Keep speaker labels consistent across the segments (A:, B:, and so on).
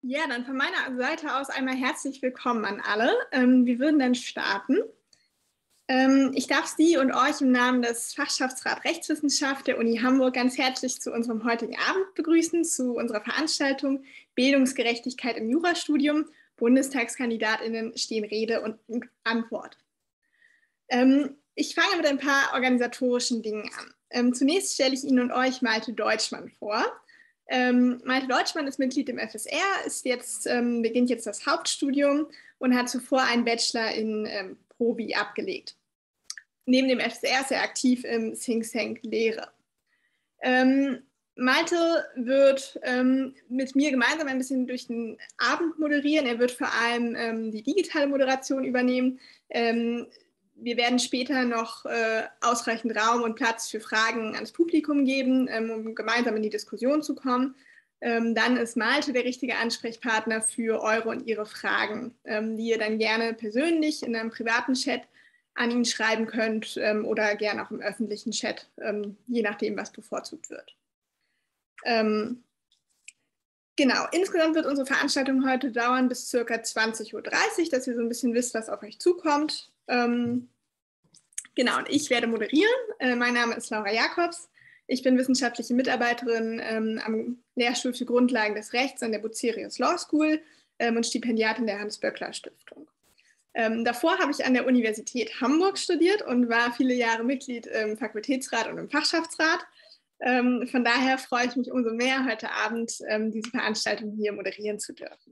A: Ja, dann von meiner Seite aus einmal herzlich willkommen an alle. Wir würden dann starten. Ich darf Sie und euch im Namen des Fachschaftsrat Rechtswissenschaft der Uni Hamburg ganz herzlich zu unserem heutigen Abend begrüßen, zu unserer Veranstaltung Bildungsgerechtigkeit im Jurastudium. BundestagskandidatInnen stehen Rede und Antwort. Ich fange mit ein paar organisatorischen Dingen an. Zunächst stelle ich Ihnen und euch Malte Deutschmann vor. Malte Deutschmann ist Mitglied im FSR, beginnt jetzt das Hauptstudium und hat zuvor einen Bachelor in Probi abgelegt. Neben dem FSR ist er aktiv im Think Tank Lehre. Malte wird mit mir gemeinsam ein bisschen durch den Abend moderieren. Er wird vor allem die digitale Moderation übernehmen. Wir werden später noch ausreichend Raum und Platz für Fragen ans Publikum geben, um gemeinsam in die Diskussion zu kommen. Dann ist Malte der richtige Ansprechpartner für eure und ihre Fragen, die ihr dann gerne persönlich in einem privaten Chat an ihn schreiben könnt oder gerne auch im öffentlichen Chat, je nachdem, was bevorzugt wird. Genau, insgesamt wird unsere Veranstaltung heute dauern bis ca. 20:30 Uhr, dass ihr so ein bisschen wisst, was auf euch zukommt. Genau, und ich werde moderieren. Mein Name ist Laura Jakobs. Ich bin wissenschaftliche Mitarbeiterin am Lehrstuhl für Grundlagen des Rechts an der Bucerius Law School und Stipendiatin der Hans-Böckler-Stiftung. Davor habe ich an der Universität Hamburg studiert und war viele Jahre Mitglied im Fakultätsrat und im Fachschaftsrat. Von daher freue ich mich umso mehr, heute Abend diese Veranstaltung hier moderieren zu dürfen.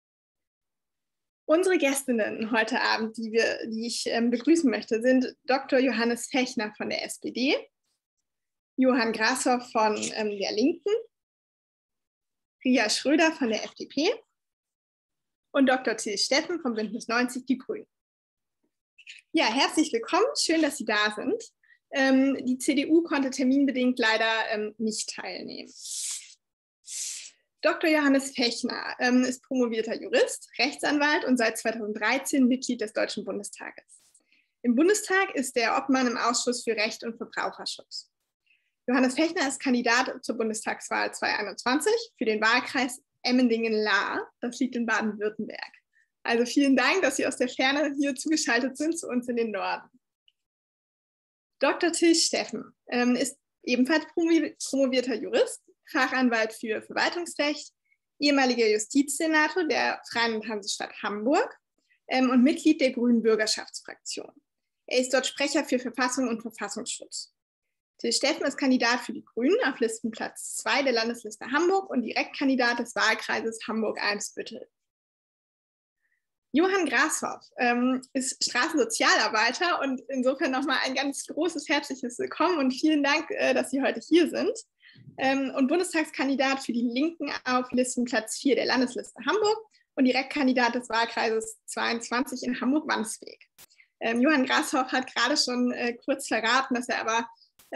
A: Unsere Gästinnen heute Abend, die ich begrüßen möchte, sind Dr. Johannes Fechner von der SPD, Johann Grashoff von der Linken, Ria Schröder von der FDP und Dr. Till Steffen von Bündnis 90 Die Grünen. Ja, herzlich willkommen, schön, dass Sie da sind. Die CDU konnte terminbedingt leider nicht teilnehmen. Dr. Johannes Fechner ist promovierter Jurist, Rechtsanwalt und seit 2013 Mitglied des Deutschen Bundestages. Im Bundestag ist er Obmann im Ausschuss für Recht und Verbraucherschutz. Johannes Fechner ist Kandidat zur Bundestagswahl 2021 für den Wahlkreis Emmendingen-Lahr. Das liegt in Baden-Württemberg. Also vielen Dank, dass Sie aus der Ferne hier zugeschaltet sind zu uns in den Norden. Dr. Till Steffen ist ebenfalls promovierter Jurist, Fachanwalt für Verwaltungsrecht, ehemaliger Justizsenator der Freien Hansestadt Hamburg und Mitglied der Grünen Bürgerschaftsfraktion. Er ist dort Sprecher für Verfassung und Verfassungsschutz. Till Steffen ist Kandidat für die Grünen auf Listenplatz 2 der Landesliste Hamburg und Direktkandidat des Wahlkreises Hamburg-Eimsbüttel. Johann Grashoff ist Straßensozialarbeiter und insofern nochmal ein ganz großes herzliches Willkommen und vielen Dank, dass Sie heute hier sind. Und Bundestagskandidat für die Linken auf Listenplatz 4 der Landesliste Hamburg und Direktkandidat des Wahlkreises 22 in Hamburg-Wandsbek. Johann Grashoff hat gerade schon kurz verraten, dass er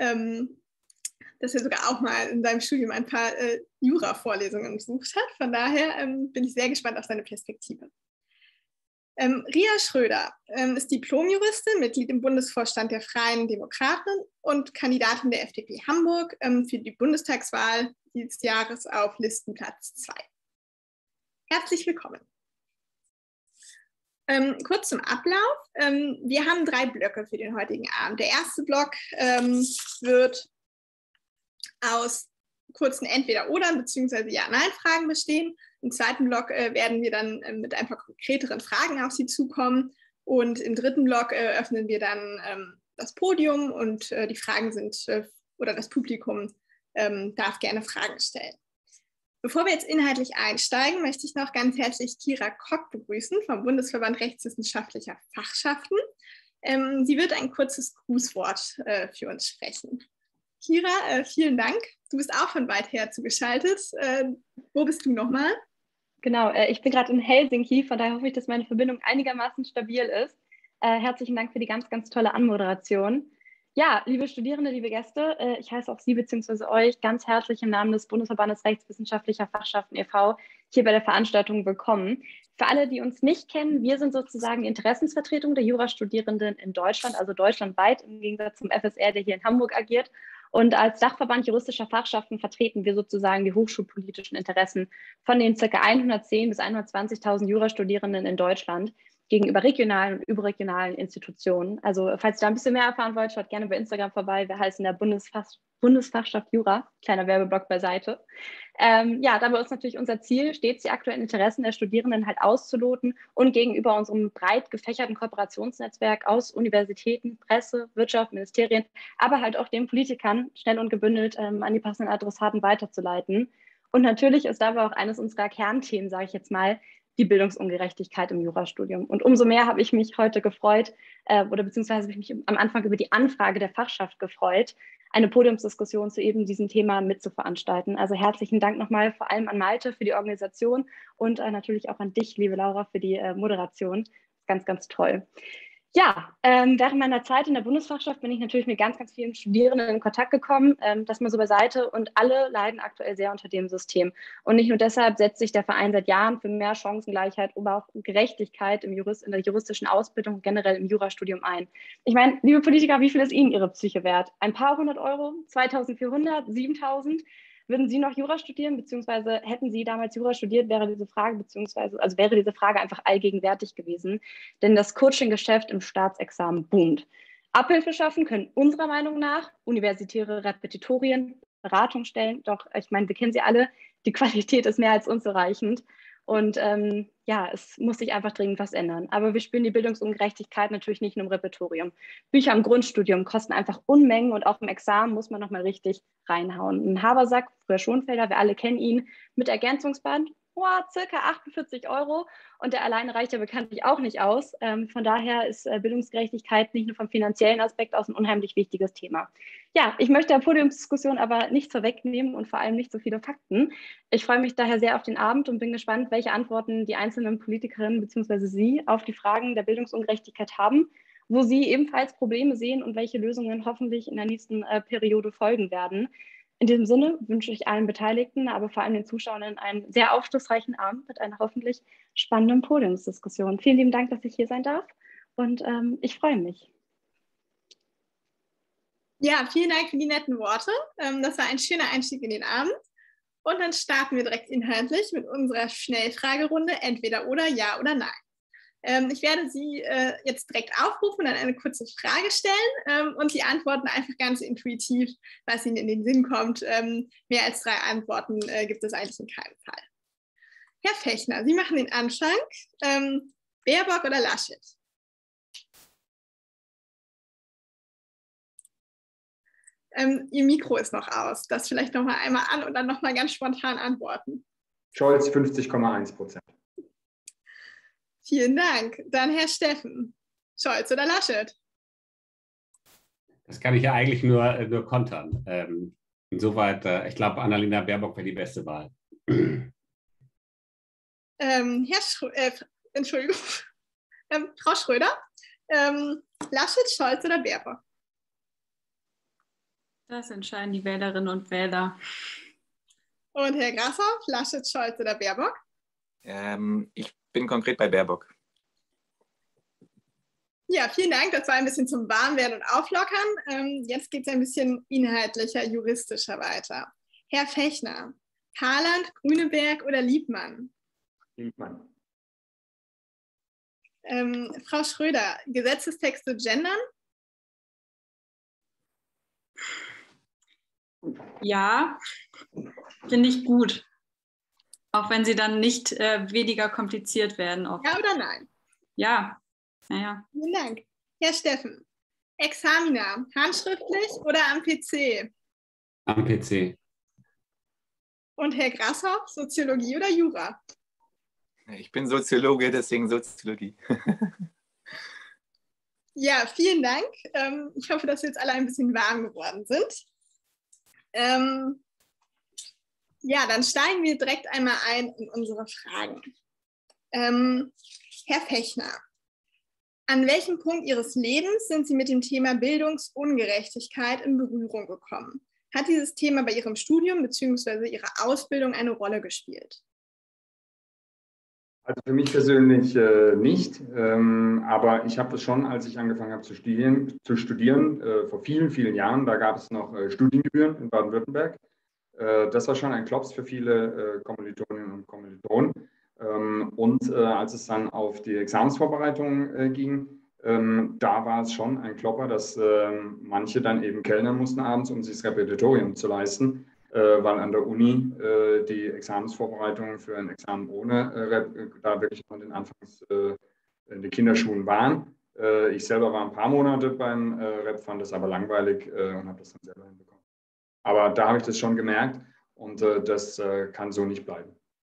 A: sogar auch mal in seinem Studium ein paar Jura-Vorlesungen besucht hat. Von daher bin ich sehr gespannt auf seine Perspektive. Ria Schröder ist Diplomjuristin, Mitglied im Bundesvorstand der Freien Demokraten und Kandidatin der FDP Hamburg für die Bundestagswahl dieses Jahres auf Listenplatz 2. Herzlich willkommen. Kurz zum Ablauf. Wir haben 3 Blöcke für den heutigen Abend. Der erste Block wird aus kurzen Entweder-Oder bzw. Ja-Nein-Fragen bestehen. Im zweiten Block werden wir dann mit ein paar konkreteren Fragen auf Sie zukommen. Und im dritten Block öffnen wir dann das Podium und die Fragen sind, oder das Publikum darf gerne Fragen stellen. Bevor wir jetzt inhaltlich einsteigen, möchte ich noch ganz herzlich Kira Kock begrüßen vom Bundesverband Rechtswissenschaftlicher Fachschaften. Sie wird ein kurzes Grußwort für uns sprechen. Kira, vielen Dank. Du bist auch von weit her zugeschaltet. Wo bist du nochmal?
B: Genau, ich bin gerade in Helsinki, von daher hoffe ich, dass meine Verbindung einigermaßen stabil ist. Herzlichen Dank für die ganz, ganz tolle Anmoderation. Ja, liebe Studierende, liebe Gäste, ich heiße auch Sie bzw. euch ganz herzlich im Namen des Bundesverbandes Rechtswissenschaftlicher Fachschaften e.V. hier bei der Veranstaltung willkommen. Für alle, die uns nicht kennen, wir sind sozusagen die Interessensvertretung der Jurastudierenden in Deutschland, also deutschlandweit im Gegensatz zum FSR, der hier in Hamburg agiert. Und als Dachverband juristischer Fachschaften vertreten wir sozusagen die hochschulpolitischen Interessen von den ca. 110.000 bis 120.000 Jurastudierenden in Deutschland gegenüber regionalen und überregionalen Institutionen. Also falls ihr da ein bisschen mehr erfahren wollt, schaut gerne bei Instagram vorbei. Wir heißen der Bundesfachschaft Jura, kleiner Werbeblock beiseite. Ja, dabei ist natürlich unser Ziel, stets die aktuellen Interessen der Studierenden halt auszuloten und gegenüber unserem breit gefächerten Kooperationsnetzwerk aus Universitäten, Presse, Wirtschaft, Ministerien, aber halt auch den Politikern schnell und gebündelt an die passenden Adressaten weiterzuleiten. Und natürlich ist dabei auch eines unserer Kernthemen, sage ich jetzt mal, die Bildungsungerechtigkeit im Jurastudium. Und umso mehr habe ich mich heute gefreut, oder beziehungsweise habe ich mich am Anfang über die Anfrage der Fachschaft gefreut, eine Podiumsdiskussion zu eben diesem Thema mitzuveranstalten. Also herzlichen Dank nochmal vor allem an Malte für die Organisation und natürlich auch an dich, liebe Laura, für die Moderation. Ganz, ganz toll. Ja, während meiner Zeit in der Bundesfachschaft bin ich natürlich mit ganz, ganz vielen Studierenden in Kontakt gekommen, das mal so beiseite, und alle leiden aktuell sehr unter dem System. Und nicht nur deshalb setzt sich der Verein seit Jahren für mehr Chancengleichheit, aber auch Gerechtigkeit in der juristischen Ausbildung, generell im Jurastudium ein. Ich meine, liebe Politiker, wie viel ist Ihnen Ihre Psyche wert? Ein paar hundert Euro? 2.400? 7.000? Würden Sie noch Jura studieren, beziehungsweise hätten Sie damals Jura studiert, wäre diese Frage einfach allgegenwärtig gewesen. Denn das Coaching-Geschäft im Staatsexamen boomt. Abhilfe schaffen können unserer Meinung nach universitäre Repetitorien, Beratungsstellen, doch ich meine, wir kennen sie alle, die Qualität ist mehr als unzureichend. Und ja, es muss sich einfach dringend was ändern. Aber wir spüren die Bildungsungerechtigkeit natürlich nicht nur im Repertorium. Bücher im Grundstudium kosten einfach Unmengen und auch im Examen muss man nochmal richtig reinhauen. Ein Habersack, früher Schonfelder, wir alle kennen ihn, mit Ergänzungsband, circa 48 Euro. Und der alleine reicht ja bekanntlich auch nicht aus. Von daher ist Bildungsgerechtigkeit nicht nur vom finanziellen Aspekt aus ein unheimlich wichtiges Thema. Ja, ich möchte der Podiumsdiskussion aber nichts vorwegnehmen und vor allem nicht so viele Fakten. Ich freue mich daher sehr auf den Abend und bin gespannt, welche Antworten die einzelnen Politikerinnen bzw. Sie auf die Fragen der Bildungsungerechtigkeit haben, wo Sie ebenfalls Probleme sehen und welche Lösungen hoffentlich in der nächsten Periode folgen werden. In diesem Sinne wünsche ich allen Beteiligten, aber vor allem den Zuschauern einen sehr aufschlussreichen Abend mit einer hoffentlich spannenden Podiumsdiskussion. Vielen lieben Dank, dass ich hier sein darf und ich freue mich.
A: Ja, vielen Dank für die netten Worte. Das war ein schöner Einstieg in den Abend. Und dann starten wir direkt inhaltlich mit unserer Schnellfragerunde, entweder oder, ja oder nein. Ich werde Sie jetzt direkt aufrufen und dann eine kurze Frage stellen und Sie antworten einfach ganz intuitiv, was Ihnen in den Sinn kommt. Mehr als 3 Antworten gibt es eigentlich in keinem Fall. Herr Fechner, Sie machen den Anfang. Baerbock oder Laschet? Ihr Mikro ist noch aus. Das vielleicht noch mal einmal an und dann noch mal ganz spontan antworten.
C: Scholz 50,1%.
A: Vielen Dank. Dann Herr Steffen. Scholz oder Laschet?
D: Das kann ich ja eigentlich nur kontern. Insoweit, ich glaube, Annalena Baerbock wäre die beste Wahl.
A: Entschuldigung. Frau Schröder. Laschet, Scholz oder Baerbock?
E: Das entscheiden die Wählerinnen und Wähler.
A: Und Herr Grashoff, Laschet, Scholz oder Baerbock?
F: Ich bin konkret bei Baerbock.
A: Ja, vielen Dank. Das war ein bisschen zum Warmwerden und Auflockern. Jetzt geht es ein bisschen inhaltlicher, juristischer weiter. Herr Fechner, Haaland, Grüneberg oder Liebmann?
C: Liebmann.
A: Frau Schröder, Gesetzestexte gendern?
E: Ja, finde ich gut. Auch wenn sie dann nicht weniger kompliziert werden. Oft.
A: Ja oder nein?
E: Ja. Naja.
A: Vielen Dank. Herr Steffen, Examina, handschriftlich oder am PC?
D: Am PC.
A: Und Herr Grashoff, Soziologie oder Jura?
F: Ich bin Soziologe, deswegen Soziologie.
A: Ja, vielen Dank. Ich hoffe, dass wir jetzt alle ein bisschen warm geworden sind. Ja, dann steigen wir direkt einmal ein in unsere Fragen. Herr Fechner, an welchem Punkt Ihres Lebens sind Sie mit dem Thema Bildungsungerechtigkeit in Berührung gekommen? Hat dieses Thema bei Ihrem Studium bzw. Ihrer Ausbildung eine Rolle gespielt?
C: Also für mich persönlich nicht, aber ich habe das schon, als ich angefangen habe zu studieren vor vielen, vielen Jahren, da gab es noch Studiengebühren in Baden-Württemberg. Das war schon ein Klops für viele Kommilitoninnen und Kommilitonen. Und als es dann auf die Examensvorbereitung ging, da war es schon ein Klopper, dass manche dann eben kellnern mussten abends, um sich das Repetitorium zu leisten, weil an der Uni die Examensvorbereitungen für ein Examen ohne Rep da wirklich noch in den in den Kinderschuhen waren. Ich selber war ein paar Monate beim Rep, fand das aber langweilig und habe das dann selber hinbekommen. Aber da habe ich das schon gemerkt und das kann so nicht bleiben.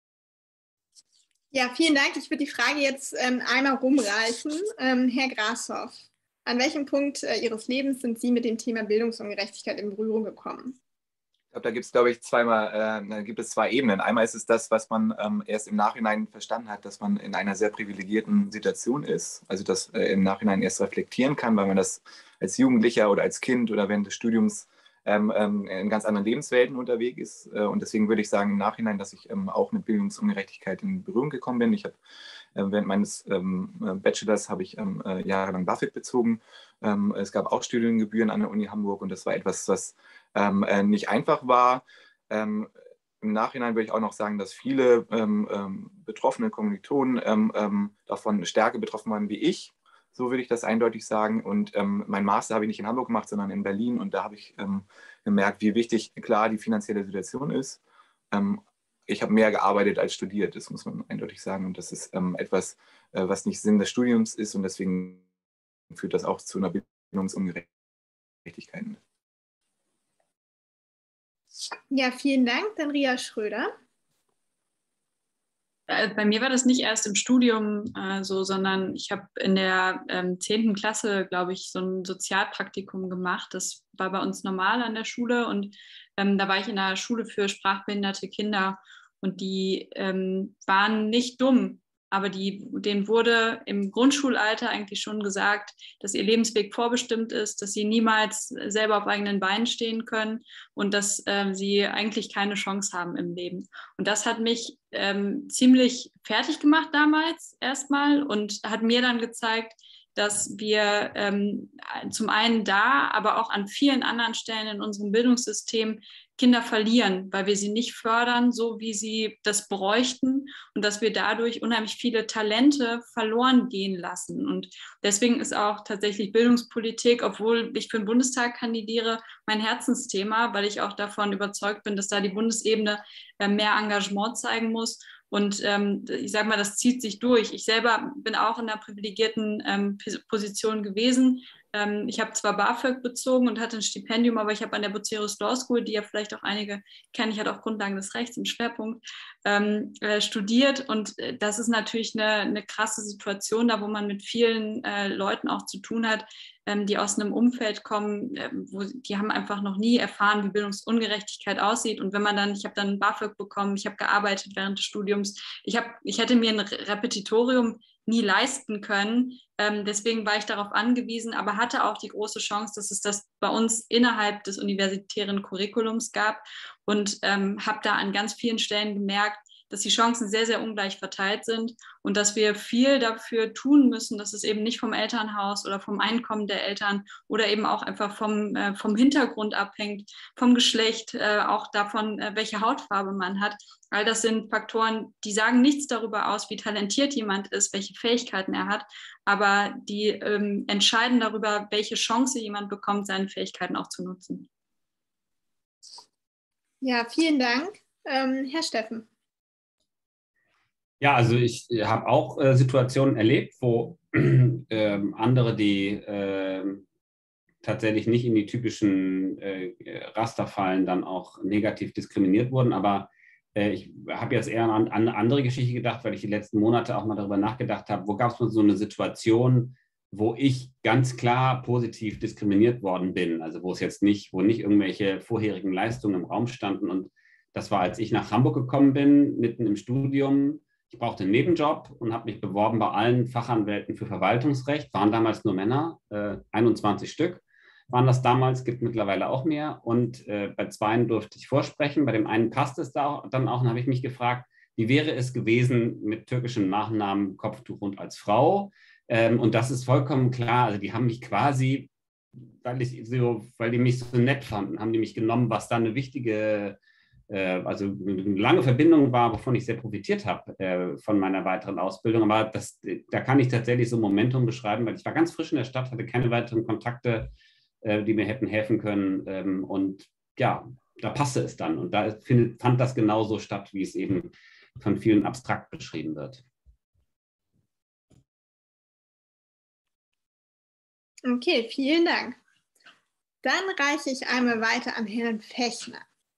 A: Ja, vielen Dank. Ich würde die Frage jetzt einmal rumreichen. Herr Grashoff, an welchem Punkt Ihres Lebens sind Sie mit dem Thema Bildungsungerechtigkeit in Berührung gekommen?
F: Ich glaube, da gibt es, glaube ich, zwei Ebenen. Einmal ist es das, was man erst im Nachhinein verstanden hat, dass man in einer sehr privilegierten Situation ist. Also das im Nachhinein erst reflektieren kann, weil man das als Jugendlicher oder als Kind oder während des Studiums in ganz anderen Lebenswelten unterwegs ist. Und deswegen würde ich sagen im Nachhinein, dass ich auch mit Bildungsungerechtigkeit in Berührung gekommen bin. Ich habe während meines Bachelors habe ich jahrelang BAföG bezogen. Es gab auch Studiengebühren an der Uni Hamburg und das war etwas, was nicht einfach war. Im Nachhinein würde ich auch noch sagen, dass viele betroffene Kommilitonen davon stärker betroffen waren wie ich. So würde ich das eindeutig sagen. Und mein Master habe ich nicht in Hamburg gemacht, sondern in Berlin. Und da habe ich gemerkt, wie wichtig klar die finanzielle Situation ist. Ich habe mehr gearbeitet als studiert, das muss man eindeutig sagen. Und das ist etwas, was nicht Sinn des Studiums ist. Und deswegen führt das auch zu einer Bildungsungerechtigkeit.
A: Ja, vielen Dank. Dann Ria Schröder.
E: Bei mir war das nicht erst im Studium so, sondern ich habe in der 10. Klasse, glaube ich, so ein Sozialpraktikum gemacht. Das war bei uns normal an der Schule und da war ich in einer Schule für sprachbehinderte Kinder und die waren nicht dumm, aber denen wurde im Grundschulalter eigentlich schon gesagt, dass ihr Lebensweg vorbestimmt ist, dass sie niemals selber auf eigenen Beinen stehen können und dass sie eigentlich keine Chance haben im Leben. Und das hat mich ziemlich fertig gemacht damals erstmal und hat mir dann gezeigt, dass wir zum einen da, aber auch an vielen anderen Stellen in unserem Bildungssystem Kinder verlieren, weil wir sie nicht fördern, so wie sie das bräuchten und dass wir dadurch unheimlich viele Talente verloren gehen lassen. Und deswegen ist auch tatsächlich Bildungspolitik, obwohl ich für den Bundestag kandidiere, mein Herzensthema, weil ich auch davon überzeugt bin, dass da die Bundesebene mehr Engagement zeigen muss. Und ich sage mal, das zieht sich durch. Ich selber bin auch in einer privilegierten Position gewesen. Ich habe zwar BAföG bezogen und hatte ein Stipendium, aber ich habe an der Bucerius Law School, die ja vielleicht auch einige kennen, ich hatte auch Grundlagen des Rechts im Schwerpunkt, studiert. Und das ist natürlich eine krasse Situation, da wo man mit vielen Leuten auch zu tun hat, die aus einem Umfeld kommen, die haben einfach noch nie erfahren, wie Bildungsungerechtigkeit aussieht. Und wenn man dann, ich habe dann BAföG bekommen, ich habe gearbeitet während des Studiums, ich hätte mir ein Repetitorium nie leisten können. Deswegen war ich darauf angewiesen, aber hatte auch die große Chance, dass es das bei uns innerhalb des universitären Curriculums gab und habe da an ganz vielen Stellen gemerkt, dass die Chancen sehr, sehr ungleich verteilt sind und dass wir viel dafür tun müssen, dass es eben nicht vom Elternhaus oder vom Einkommen der Eltern oder eben auch einfach vom Hintergrund abhängt, vom Geschlecht, auch davon, welche Hautfarbe man hat. All das sind Faktoren, die sagen nichts darüber aus, wie talentiert jemand ist, welche Fähigkeiten er hat, aber die entscheiden darüber, welche Chance jemand bekommt, seine Fähigkeiten auch zu nutzen.
A: Ja, vielen Dank. Herr Steffen.
D: Ja, also ich habe auch Situationen erlebt, wo andere, die tatsächlich nicht in die typischen Raster fallen, dann auch negativ diskriminiert wurden. Aber ich habe jetzt eher an eine andere Geschichte gedacht, weil ich die letzten Monate auch mal darüber nachgedacht habe, wo gab es mal so eine Situation, wo ich ganz klar positiv diskriminiert worden bin. Also wo nicht irgendwelche vorherigen Leistungen im Raum standen. Und das war, als ich nach Hamburg gekommen bin, mitten im Studium. Ich brauchte einen Nebenjob und habe mich beworben bei allen Fachanwälten für Verwaltungsrecht. Waren damals nur Männer, 21 Stück waren das damals, gibt mittlerweile auch mehr. Und bei zweien durfte ich vorsprechen. Bei dem einen passte es dann auch. Und habe ich mich gefragt, wie wäre es gewesen mit türkischem Nachnamen, Kopftuch und als Frau? Und das ist vollkommen klar. Also die haben mich quasi, weil die mich so nett fanden, haben die mich genommen, was da eine wichtige, also eine lange Verbindung war, wovon ich sehr profitiert habe von meiner weiteren Ausbildung. Aber da kann ich tatsächlich so ein Momentum beschreiben, weil ich war ganz frisch in der Stadt, hatte keine weiteren Kontakte, die mir hätten helfen können. Und ja, da passte es dann. Und da fand das genauso statt, wie es eben von vielen abstrakt beschrieben wird.
A: Okay, vielen Dank. Dann reiche ich einmal weiter an Herrn Fechner.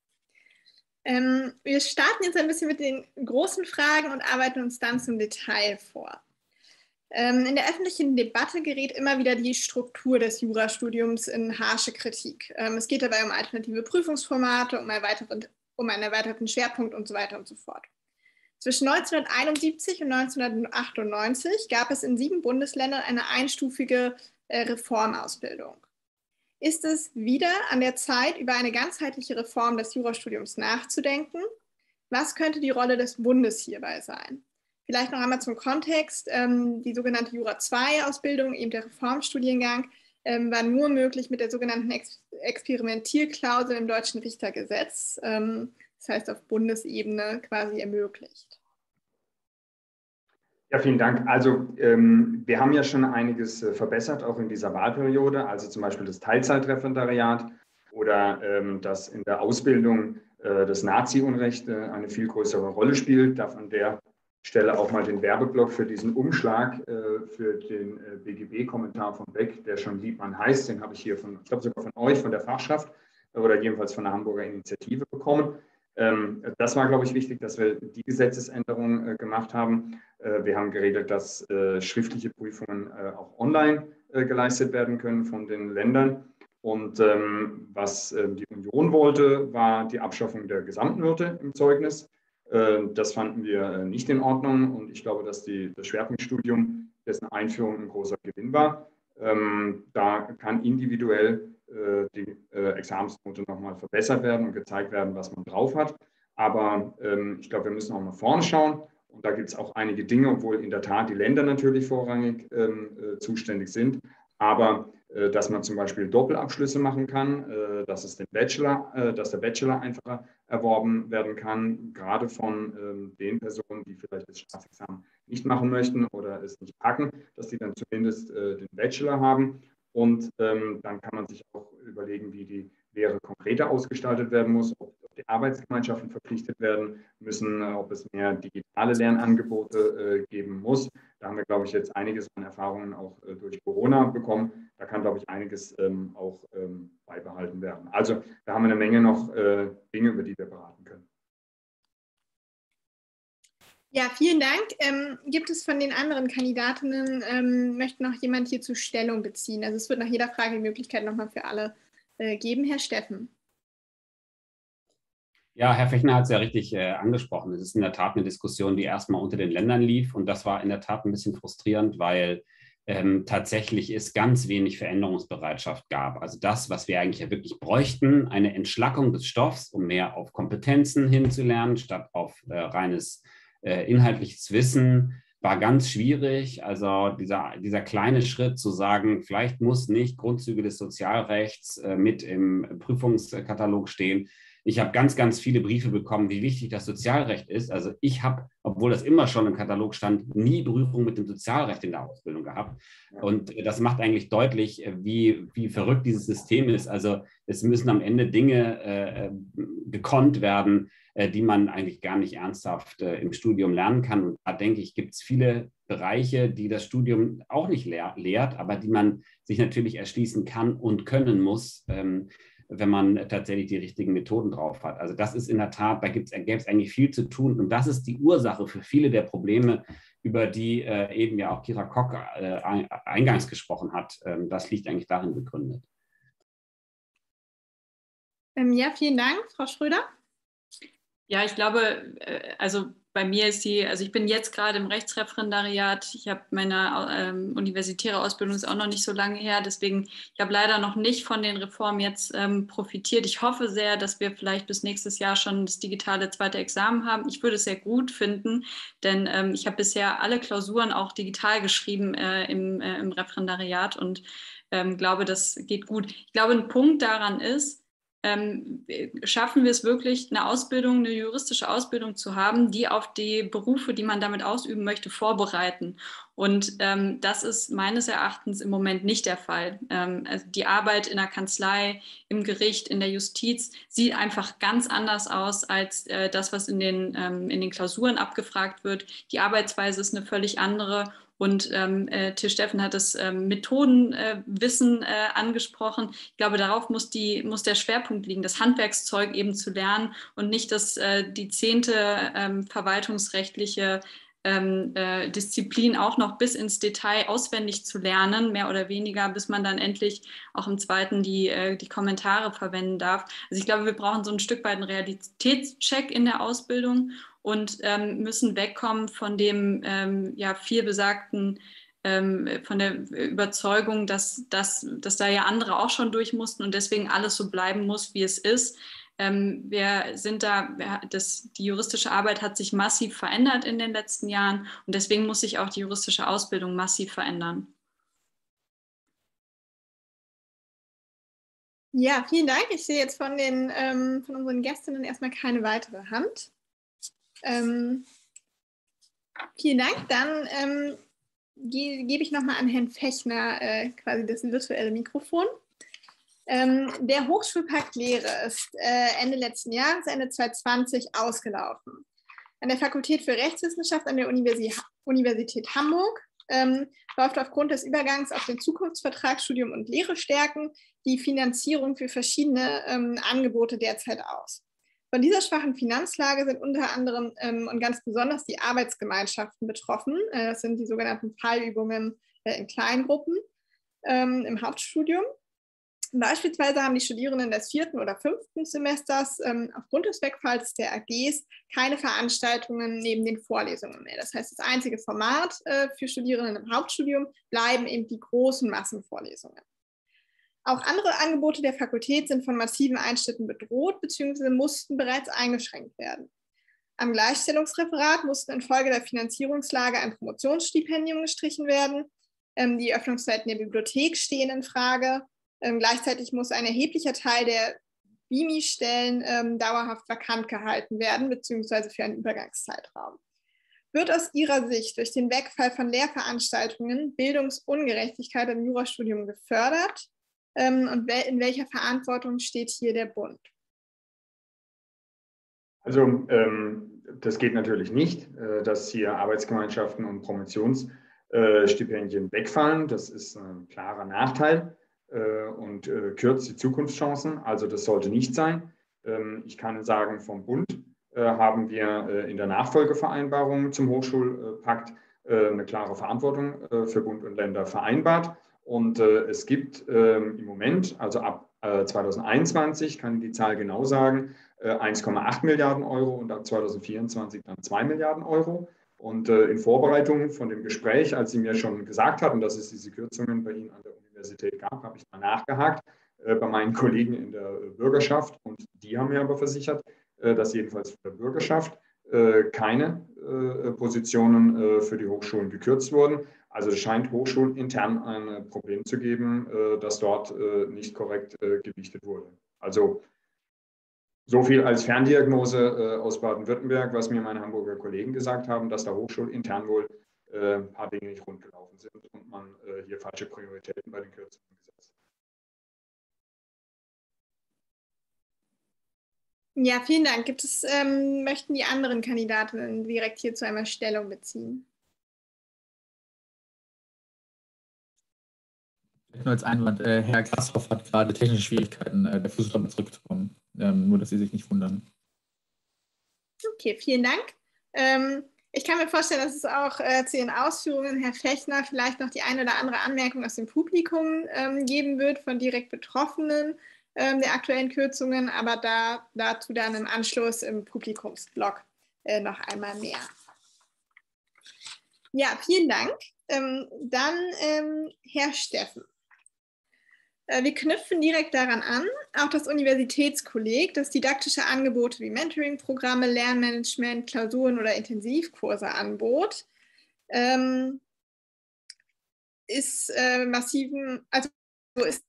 A: Wir starten jetzt ein bisschen mit den großen Fragen und arbeiten uns dann zum Detail vor. In der öffentlichen Debatte gerät immer wieder die Struktur des Jurastudiums in harsche Kritik. Es geht dabei um alternative Prüfungsformate, um einen erweiterten Schwerpunkt und so weiter und so fort. Zwischen 1971 und 1998 gab es in 7 Bundesländern eine einstufige Reformausbildung. Ist es wieder an der Zeit, über eine ganzheitliche Reform des Jurastudiums nachzudenken? Was könnte die Rolle des Bundes hierbei sein? Vielleicht noch einmal zum Kontext. Die sogenannte Jura-2-Ausbildung, eben der Reformstudiengang, war nur möglich mit der sogenannten Experimentierklausel im deutschen Richtergesetz. Das heißt, auf Bundesebene quasi ermöglicht.
C: Ja, vielen Dank. Also wir haben ja schon einiges verbessert, auch in dieser Wahlperiode, also zum Beispiel das Teilzeitreferendariat oder dass in der Ausbildung das Nazi-Unrecht eine viel größere Rolle spielt. Darf an der Stelle auch mal den Werbeblock für diesen Umschlag für den BGB-Kommentar von Beck, der schon Liebmann heißt, den habe ich hier ich glaube sogar von euch, von der Fachschaft oder jedenfalls von der Hamburger Initiative bekommen. Das war, glaube ich, wichtig, dass wir die Gesetzesänderung gemacht haben. Wir haben geregelt, dass schriftliche Prüfungen auch online geleistet werden können von den Ländern. Und was die Union wollte, war die Abschaffung der Gesamtnote im Zeugnis. Das fanden wir nicht in Ordnung. Und ich glaube, dass das Schwerpunktstudium, dessen Einführung ein großer Gewinn war, da kann individuell die Examensnote nochmal verbessert werden und gezeigt werden, was man drauf hat. Aber ich glaube, wir müssen auch nach vorne schauen. Und da gibt es auch einige Dinge, obwohl in der Tat die Länder natürlich vorrangig zuständig sind. Aber dass man zum Beispiel Doppelabschlüsse machen kann, dass der Bachelor einfacher erworben werden kann, gerade von den Personen, die vielleicht das Staatsexamen nicht machen möchten oder es nicht packen, dass die dann zumindest den Bachelor haben. Und dann kann man sich auch überlegen, wie die Lehre konkreter ausgestaltet werden muss, ob die Arbeitsgemeinschaften verpflichtet werden müssen, ob es mehr digitale Lernangebote geben muss. Da haben wir, glaube ich, jetzt einiges an Erfahrungen auch durch Corona bekommen. Da kann, glaube ich, einiges auch beibehalten werden. Also da haben wir eine Menge noch Dinge, über die wir beraten können.
A: Ja, vielen Dank. Gibt es von den anderen Kandidatinnen, möchte noch jemand hierzu Stellung beziehen? Also es wird nach jeder Frage die Möglichkeit nochmal für alle geben. Herr Steffen.
D: Ja, Herr Fechner hat es ja richtig angesprochen. Es ist in der Tat eine Diskussion, die erstmal unter den Ländern lief. Und das war in der Tat ein bisschen frustrierend, weil tatsächlich es ganz wenig Veränderungsbereitschaft gab. Also das, was wir eigentlich ja wirklich bräuchten, eine Entschlackung des Stoffs, um mehr auf Kompetenzen hinzulernen, statt auf reines inhaltliches Wissen, war ganz schwierig. Also dieser kleine Schritt zu sagen, vielleicht muss nicht Grundzüge des Sozialrechts mit im Prüfungskatalog stehen. Ich habe ganz, ganz viele Briefe bekommen, wie wichtig das Sozialrecht ist. Also ich habe, obwohl das immer schon im Katalog stand, nie Berührung mit dem Sozialrecht in der Ausbildung gehabt. Und das macht eigentlich deutlich, wie verrückt dieses System ist. Also es müssen am Ende Dinge gekonnt werden, die man eigentlich gar nicht ernsthaft im Studium lernen kann. Und da denke ich, gibt es viele Bereiche, die das Studium auch nicht lehrt, aber die man sich natürlich erschließen kann und können muss, wenn man tatsächlich die richtigen Methoden drauf hat. Also das ist in der Tat, da gäbe es eigentlich viel zu tun. Und das ist die Ursache für viele der Probleme, über die eben ja auch Kira Koch eingangs gesprochen hat. Das liegt eigentlich darin begründet.
A: Ja, vielen Dank. Frau Schröder?
E: Ja, ich glaube, also bei mir ist also ich bin jetzt gerade im Rechtsreferendariat, ich habe meine universitäre Ausbildung ist auch noch nicht so lange her, deswegen, ich habe leider noch nicht von den Reformen jetzt profitiert. Ich hoffe sehr, dass wir vielleicht bis nächstes Jahr schon das digitale zweite Examen haben. Ich würde es sehr gut finden, denn ich habe bisher alle Klausuren auch digital geschrieben im Referendariat und glaube, das geht gut. Ich glaube, ein Punkt daran ist, schaffen wir es wirklich, eine juristische Ausbildung zu haben, die auf die Berufe, die man damit ausüben möchte, vorbereiten. Und das ist meines Erachtens im Moment nicht der Fall. Also die Arbeit in der Kanzlei, im Gericht, in der Justiz sieht einfach ganz anders aus als das, was in den Klausuren abgefragt wird. Die Arbeitsweise ist eine völlig andere. Und Till Steffen hat das Methodenwissen angesprochen. Ich glaube, darauf muss der Schwerpunkt liegen, das Handwerkszeug eben zu lernen und nicht die 10. verwaltungsrechtliche Disziplin auch noch bis ins Detail auswendig zu lernen, mehr oder weniger, bis man dann endlich auch im zweiten die Kommentare verwenden darf. Also ich glaube, wir brauchen so ein Stück weit einen Realitätscheck in der Ausbildung und müssen wegkommen von dem viel besagten, von der Überzeugung, dass da ja andere auch schon durch mussten und deswegen alles so bleiben muss, wie es ist. Die juristische Arbeit hat sich massiv verändert in den letzten Jahren und deswegen muss sich auch die juristische Ausbildung massiv verändern.
A: Ja, vielen Dank. Ich sehe jetzt von unseren Gästinnen erstmal keine weitere Hand. Vielen Dank. Dann gebe ich nochmal an Herrn Fechner quasi das virtuelle Mikrofon. Der Hochschulpakt Lehre ist Ende letzten Jahres, Ende 2020, ausgelaufen. An der Fakultät für Rechtswissenschaft an der Universität Hamburg läuft aufgrund des Übergangs auf den Zukunftsvertrag Studium und Lehre stärken die Finanzierung für verschiedene Angebote derzeit aus. Von dieser schwachen Finanzlage sind unter anderem und ganz besonders die Arbeitsgemeinschaften betroffen. Das sind die sogenannten Fallübungen in Kleingruppen im Hauptstudium. Beispielsweise haben die Studierenden des 4. oder 5. Semesters aufgrund des Wegfalls der AGs keine Veranstaltungen neben den Vorlesungen mehr. Das heißt, das einzige Format für Studierenden im Hauptstudium bleiben eben die großen Massenvorlesungen. Auch andere Angebote der Fakultät sind von massiven Einschnitten bedroht bzw. mussten bereits eingeschränkt werden. Am Gleichstellungsreferat mussten infolge der Finanzierungslage ein Promotionsstipendium gestrichen werden. Die Öffnungszeiten der Bibliothek stehen in Frage. Gleichzeitig muss ein erheblicher Teil der BIMI-Stellen dauerhaft vakant gehalten werden, beziehungsweise für einen Übergangszeitraum. Wird aus Ihrer Sicht durch den Wegfall von Lehrveranstaltungen Bildungsungerechtigkeit im Jurastudium gefördert? Und in welcher Verantwortung steht hier der Bund?
C: Also das geht natürlich nicht, dass hier Arbeitsgemeinschaften und Promotionsstipendien wegfallen. Das ist ein klarer Nachteil und kürzt die Zukunftschancen. Also das sollte nicht sein. Ich kann sagen, vom Bund haben wir in der Nachfolgevereinbarung zum Hochschulpakt eine klare Verantwortung für Bund und Länder vereinbart. Und es gibt im Moment, also ab 2021, kann ich die Zahl genau sagen, 1,8 Milliarden Euro und ab 2024 dann 2 Milliarden Euro. Und in Vorbereitung von dem Gespräch, als Sie mir schon gesagt hatten, dass es diese Kürzungen bei Ihnen an der Universität gab, habe ich mal nachgehakt bei meinen Kollegen in der Bürgerschaft. Und die haben mir aber versichert, dass jedenfalls für die Bürgerschaft keine Positionen für die Hochschulen gekürzt wurden. Also es scheint hochschulintern ein Problem zu geben, dass dort nicht korrekt gewichtet wurde. Also so viel als Ferndiagnose aus Baden-Württemberg, was mir meine Hamburger Kollegen gesagt haben, dass da hochschulintern wohl ein paar Dinge nicht rund gelaufen sind und man hier falsche Prioritäten bei den Kürzungen gesetzt hat.
A: Ja, vielen Dank. Möchten die anderen Kandidatinnen direkt hierzu einmal Stellung beziehen?
G: Nur als Einwand, Herr Grashoff hat gerade technische Schwierigkeiten, der versucht damit zurückzukommen. Nur, dass Sie sich nicht wundern.
A: Okay, vielen Dank. Ich kann mir vorstellen, dass es auch zu Ihren Ausführungen, Herr Fechner, vielleicht noch die eine oder andere Anmerkung aus dem Publikum geben wird, von direkt Betroffenen der aktuellen Kürzungen, aber dazu dann im Anschluss im Publikumsblock noch einmal mehr. Ja, vielen Dank. Dann Herr Steffen. Wir knüpfen direkt daran an. Auch das Universitätskolleg, das didaktische Angebote wie Mentoring-Programme, Lernmanagement, Klausuren oder Intensivkurse anbot, ist massiven, also ist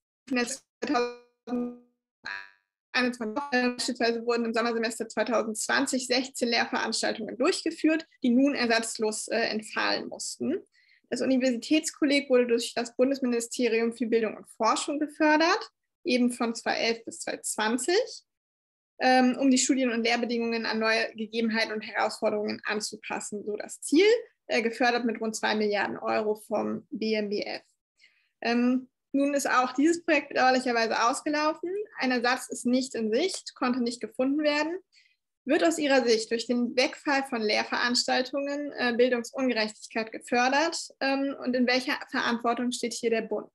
A: 2021, beispielsweise wurden im Sommersemester 2020 16 Lehrveranstaltungen durchgeführt, die nun ersatzlos entfallen mussten. Das Universitätskolleg wurde durch das Bundesministerium für Bildung und Forschung gefördert, eben von 2011 bis 2020, um die Studien- und Lehrbedingungen an neue Gegebenheiten und Herausforderungen anzupassen. So das Ziel, gefördert mit rund 2 Milliarden Euro vom BMBF. Nun ist auch dieses Projekt bedauerlicherweise ausgelaufen. Ein Ersatz ist nicht in Sicht, konnte nicht gefunden werden. Wird aus Ihrer Sicht durch den Wegfall von Lehrveranstaltungen Bildungsungerechtigkeit gefördert und in welcher Verantwortung steht hier der Bund?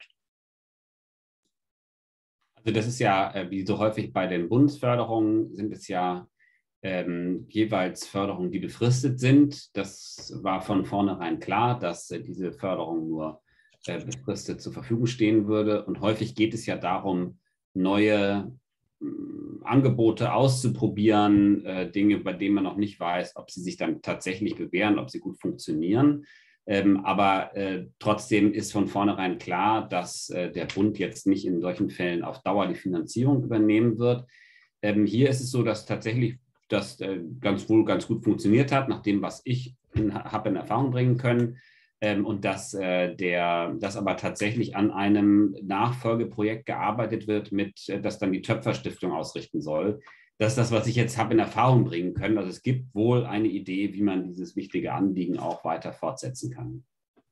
D: Also das ist ja, wie so häufig bei den Bundesförderungen, sind es ja jeweils Förderungen, die befristet sind. Das war von vornherein klar, dass diese Förderung nur befristet zur Verfügung stehen würde. Und häufig geht es ja darum, neue Angebote auszuprobieren, Dinge, bei denen man noch nicht weiß, ob sie sich dann tatsächlich bewähren, ob sie gut funktionieren. Aber trotzdem ist von vornherein klar, dass der Bund jetzt nicht in solchen Fällen auf Dauer die Finanzierung übernehmen wird. Hier ist es so, dass tatsächlich das ganz gut funktioniert hat, nach dem, was ich habe in Erfahrung bringen können. Und dass aber tatsächlich an einem Nachfolgeprojekt gearbeitet wird, das dann die Töpfer-Stiftung ausrichten soll. Das ist das, was ich jetzt habe in Erfahrung bringen können. Also es gibt wohl eine Idee, wie man dieses wichtige Anliegen auch weiter fortsetzen kann.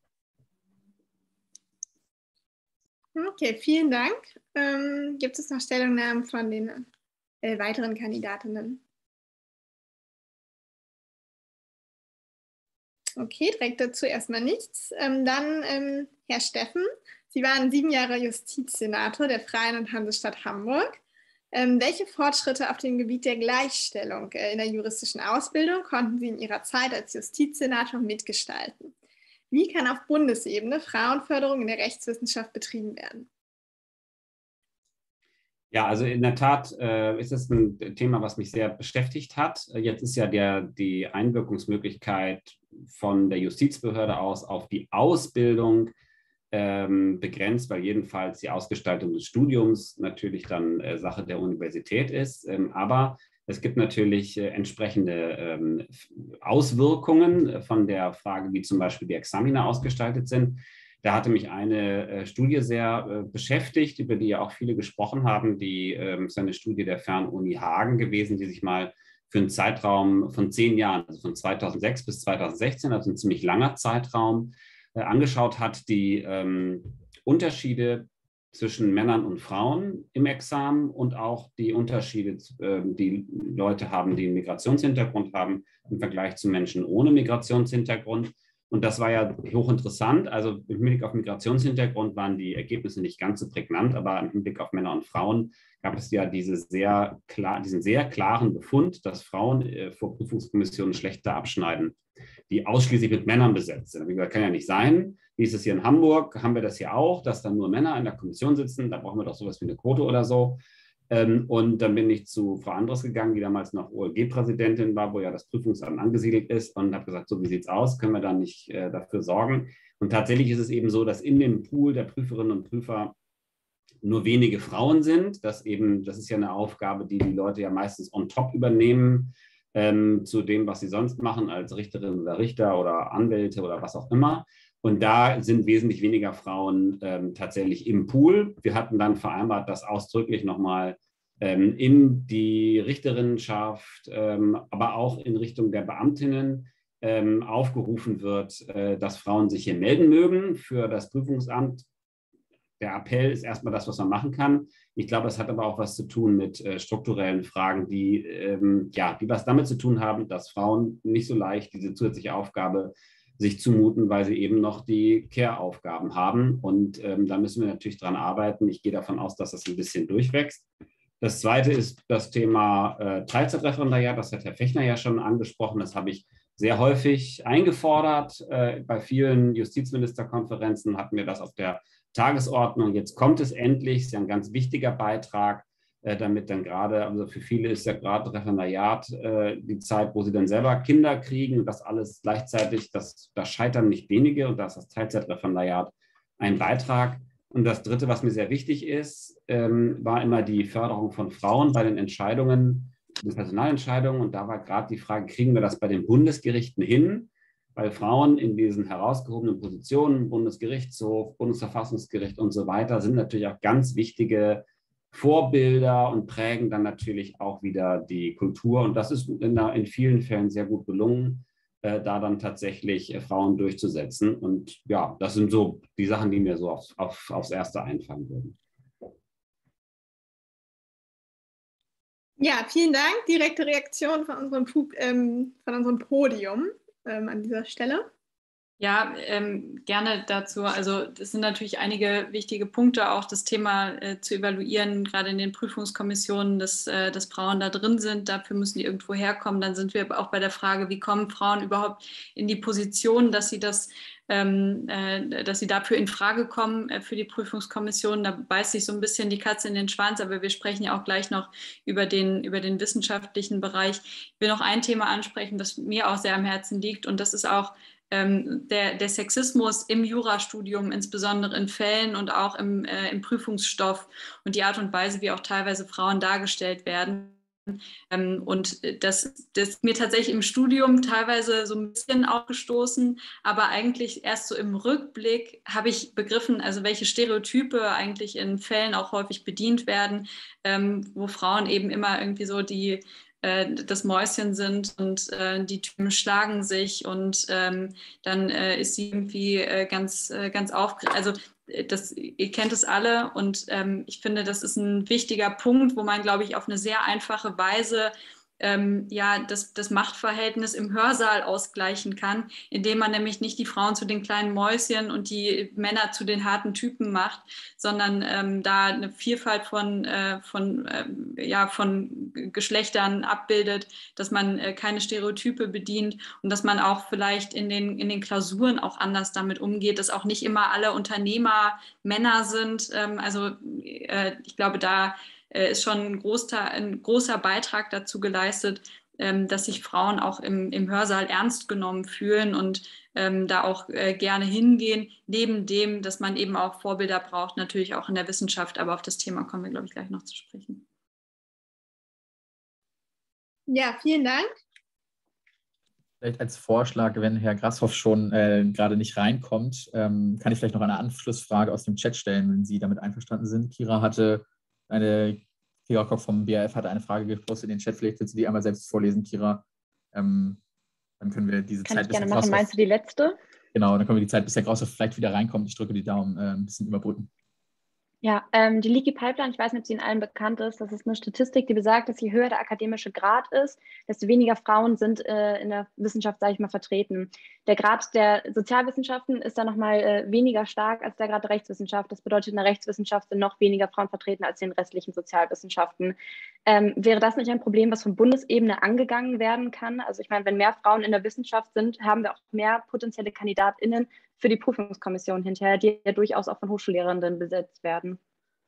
A: Okay, vielen Dank. Gibt es noch Stellungnahmen von den weiteren Kandidatinnen? Okay, direkt dazu erstmal nichts. Dann Herr Steffen, Sie waren 7 Jahre Justizsenator der Freien und Hansestadt Hamburg. Welche Fortschritte auf dem Gebiet der Gleichstellung in der juristischen Ausbildung konnten Sie in Ihrer Zeit als Justizsenator mitgestalten? Wie kann auf Bundesebene Frauenförderung in der Rechtswissenschaft betrieben werden?
D: Ja, also in der Tat ist es ein Thema, was mich sehr beschäftigt hat. Jetzt ist ja die Einwirkungsmöglichkeit von der Justizbehörde aus auf die Ausbildung begrenzt, weil jedenfalls die Ausgestaltung des Studiums natürlich dann Sache der Universität ist. Aber es gibt natürlich entsprechende Auswirkungen von der Frage, wie zum Beispiel die Examina ausgestaltet sind. Da hatte mich eine Studie sehr beschäftigt, über die ja auch viele gesprochen haben. Die ist eine Studie der Fernuni Hagen gewesen, die sich mal für einen Zeitraum von 10 Jahren, also von 2006 bis 2016, also ein ziemlich langer Zeitraum, angeschaut hat, die Unterschiede zwischen Männern und Frauen im Examen und auch die Unterschiede, die Leute haben, die einen Migrationshintergrund haben, im Vergleich zu Menschen ohne Migrationshintergrund. Und das war ja hochinteressant. Also im Hinblick auf Migrationshintergrund waren die Ergebnisse nicht ganz so prägnant, aber im Hinblick auf Männer und Frauen gab es ja diesen sehr klaren Befund, dass Frauen vor Prüfungskommissionen schlechter abschneiden, die ausschließlich mit Männern besetzt sind. Das kann ja nicht sein. Wie ist es hier in Hamburg? Haben wir das hier auch, dass dann nur Männer in der Kommission sitzen? Da brauchen wir doch sowas wie eine Quote oder so. Und dann bin ich zu Frau Andres gegangen, die damals noch OLG-Präsidentin war, wo ja das Prüfungsamt angesiedelt ist, und habe gesagt, so wie sieht es aus, können wir da nicht dafür sorgen. Und tatsächlich ist es eben so, dass in dem Pool der Prüferinnen und Prüfer nur wenige Frauen sind. Das ist ja eine Aufgabe, die Leute ja meistens on top übernehmen, zu dem, was sie sonst machen als Richterin oder Richter oder Anwälte oder was auch immer. Und da sind wesentlich weniger Frauen tatsächlich im Pool. Wir hatten dann vereinbart, dass ausdrücklich nochmal in die Richterinnenschaft, aber auch in Richtung der Beamtinnen aufgerufen wird, dass Frauen sich hier melden mögen für das Prüfungsamt. Der Appell ist erstmal das, was man machen kann. Ich glaube, es hat aber auch was zu tun mit strukturellen Fragen, die was damit zu tun haben, dass Frauen nicht so leicht diese zusätzliche Aufgabe sich zumuten, weil sie eben noch die Care-Aufgaben haben. Und da müssen wir natürlich dran arbeiten. Ich gehe davon aus, dass das ein bisschen durchwächst. Das zweite ist das Thema Teilzeitreferendariat. Das hat Herr Fechner ja schon angesprochen. Das habe ich sehr häufig eingefordert. Bei vielen Justizministerkonferenzen hatten wir das auf der Tagesordnung. Jetzt kommt es endlich. Das ist ja ein ganz wichtiger Beitrag, damit dann gerade, also für viele ist ja gerade Referendariat die Zeit, wo sie dann selber Kinder kriegen. Das alles gleichzeitig, da scheitern nicht wenige, und da ist das Teilzeitreferendariat ein Beitrag. Und das Dritte, was mir sehr wichtig ist, war immer die Förderung von Frauen bei den Entscheidungen, den Personalentscheidungen. Und da war gerade die Frage, kriegen wir das bei den Bundesgerichten hin? Weil Frauen in diesen herausgehobenen Positionen, Bundesgerichtshof, Bundesverfassungsgericht und so weiter, sind natürlich auch ganz wichtige Vorbilder und prägen dann natürlich auch wieder die Kultur. Und das ist in vielen Fällen sehr gut gelungen, da dann tatsächlich Frauen durchzusetzen. Und ja, das sind so die Sachen, die mir so aufs Erste einfallen würden.
A: Ja, vielen Dank. Direkte Reaktion von unserem Podium an dieser Stelle.
E: Ja, gerne dazu. Also das sind natürlich einige wichtige Punkte, auch das Thema zu evaluieren, gerade in den Prüfungskommissionen, dass Frauen da drin sind. Dafür müssen die irgendwo herkommen. Dann sind wir auch bei der Frage, wie kommen Frauen überhaupt in die Position, dass sie dafür in Frage kommen für die Prüfungskommission. Da beißt sich so ein bisschen die Katze in den Schwanz, aber wir sprechen ja auch gleich noch über den wissenschaftlichen Bereich. Ich will noch ein Thema ansprechen, das mir auch sehr am Herzen liegt, und das ist auch der Sexismus im Jurastudium, insbesondere in Fällen und auch im Prüfungsstoff, und die Art und Weise, wie auch teilweise Frauen dargestellt werden. Und das ist mir tatsächlich im Studium teilweise so ein bisschen aufgestoßen, aber eigentlich erst so im Rückblick habe ich begriffen, also welche Stereotype eigentlich in Fällen auch häufig bedient werden, wo Frauen eben immer irgendwie so das Mäuschen sind und die Typen schlagen sich, und dann ist sie irgendwie ganz aufgeregt. Also ihr kennt es alle, und ich finde, das ist ein wichtiger Punkt, wo man, glaube ich, auf eine sehr einfache Weise das Machtverhältnis im Hörsaal ausgleichen kann, indem man nämlich nicht die Frauen zu den kleinen Mäuschen und die Männer zu den harten Typen macht, sondern da eine Vielfalt von Geschlechtern abbildet, dass man keine Stereotype bedient und dass man auch vielleicht in den Klausuren auch anders damit umgeht, dass auch nicht immer alle Unternehmer Männer sind. Ich glaube, da ist schon ein großer Beitrag dazu geleistet, dass sich Frauen auch im Hörsaal ernst genommen fühlen und da auch gerne hingehen, neben dem, dass man eben auch Vorbilder braucht, natürlich auch in der Wissenschaft, aber auf das Thema kommen wir, glaube ich, gleich noch zu sprechen.
A: Ja, vielen Dank.
G: Vielleicht als Vorschlag, wenn Herr Grasshoff schon gerade nicht reinkommt, kann ich vielleicht noch eine Anschlussfrage aus dem Chat stellen, wenn Sie damit einverstanden sind. Kira Koch vom BAF hatte eine Frage gepostet in den Chat. Vielleicht willst du die einmal selbst vorlesen, Kira. Dann können wir diese Zeit,
B: bis Herr Grasshoff... Meinst du die letzte?
G: Genau, dann können wir die Zeit, bis Herr Grasshoff vielleicht wieder reinkommt, ich drücke die Daumen, ein bisschen überbrücken.
B: Ja, die Leaky Pipeline, ich weiß nicht, ob sie Ihnen allen bekannt ist, das ist eine Statistik, die besagt, dass je höher der akademische Grad ist, desto weniger Frauen sind in der Wissenschaft, sage ich mal, vertreten. Der Grad der Sozialwissenschaften ist da nochmal weniger stark als der Grad der Rechtswissenschaft. Das bedeutet, in der Rechtswissenschaft sind noch weniger Frauen vertreten als in den restlichen Sozialwissenschaften. Wäre das nicht ein Problem, was von Bundesebene angegangen werden kann? Also ich meine, wenn mehr Frauen in der Wissenschaft sind, haben wir auch mehr potenzielle KandidatInnen für die Prüfungskommission hinterher, die ja durchaus auch von Hochschullehrenden besetzt werden.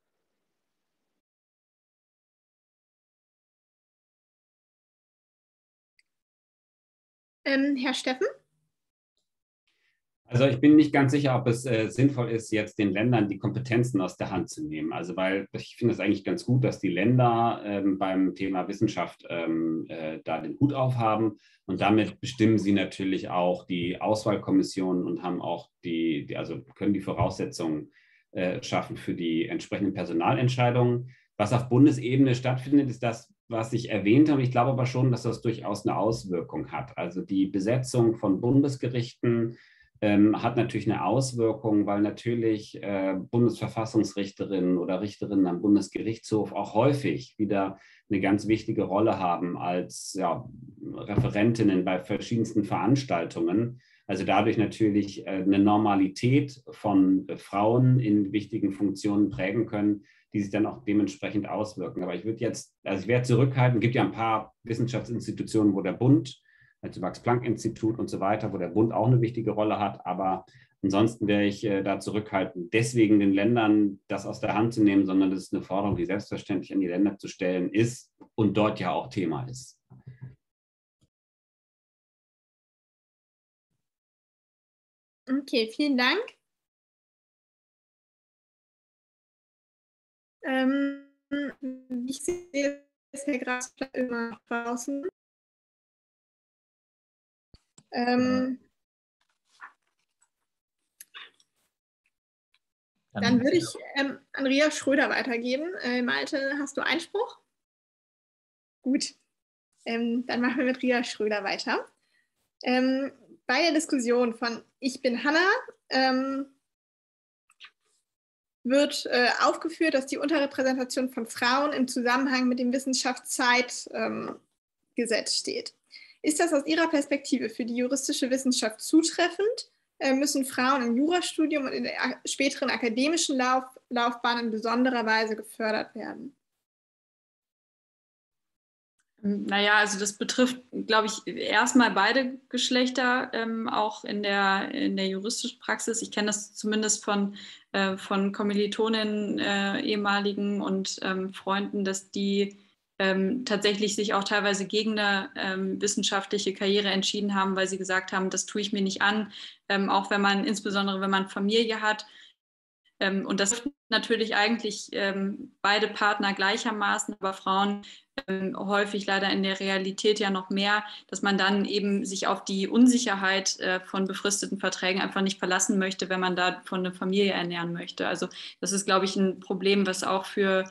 A: Herr Steffen?
D: Also ich bin nicht ganz sicher, ob es sinnvoll ist, jetzt den Ländern die Kompetenzen aus der Hand zu nehmen. Also weil ich finde es eigentlich ganz gut, dass die Länder beim Thema Wissenschaft da den Hut aufhaben, und damit bestimmen sie natürlich auch die Auswahlkommissionen und haben auch können die Voraussetzungen schaffen für die entsprechenden Personalentscheidungen. Was auf Bundesebene stattfindet, ist das, was ich erwähnte, und ich glaube aber schon, dass das durchaus eine Auswirkung hat. Also die Besetzung von Bundesgerichten hat natürlich eine Auswirkung, weil natürlich Bundesverfassungsrichterinnen oder Richterinnen am Bundesgerichtshof auch häufig wieder eine ganz wichtige Rolle haben als Referentinnen bei verschiedensten Veranstaltungen. Also dadurch natürlich eine Normalität von Frauen in wichtigen Funktionen prägen können, die sich dann auch dementsprechend auswirken. Aber ich werde zurückhalten. Es gibt ja ein paar Wissenschaftsinstitutionen, wo der Bund, also Max-Planck-Institut und so weiter, wo der Bund auch eine wichtige Rolle hat. Aber ansonsten wäre ich da zurückhaltend, deswegen den Ländern das aus der Hand zu nehmen, sondern das ist eine Forderung, die selbstverständlich an die Länder zu stellen ist und dort ja auch Thema ist.
A: Okay, vielen Dank. Ich sehe, ist Herr Graf immer draußen. Dann würde ich an Ria Schröder weitergeben. Malte, hast du Einspruch? Gut, dann machen wir mit Ria Schröder weiter. Bei der Diskussion von Ich bin Hanna wird aufgeführt, dass die Unterrepräsentation von Frauen im Zusammenhang mit dem Wissenschaftszeitgesetz steht. Ist das aus Ihrer Perspektive für die juristische Wissenschaft zutreffend? Müssen Frauen im Jurastudium und in der späteren akademischen Laufbahn in besonderer Weise gefördert werden?
E: Naja, also das betrifft, glaube ich, erstmal beide Geschlechter, auch in der juristischen Praxis. Ich kenne das zumindest von Kommilitoninnen, ehemaligen und Freunden, dass die tatsächlich sich auch teilweise gegen eine wissenschaftliche Karriere entschieden haben, weil sie gesagt haben, das tue ich mir nicht an, auch insbesondere wenn man Familie hat. Und das betrifft natürlich eigentlich beide Partner gleichermaßen, aber Frauen häufig leider in der Realität ja noch mehr, dass man dann eben sich auf die Unsicherheit von befristeten Verträgen einfach nicht verlassen möchte, wenn man da von einer Familie ernähren möchte. Also das ist, glaube ich, ein Problem, was auch für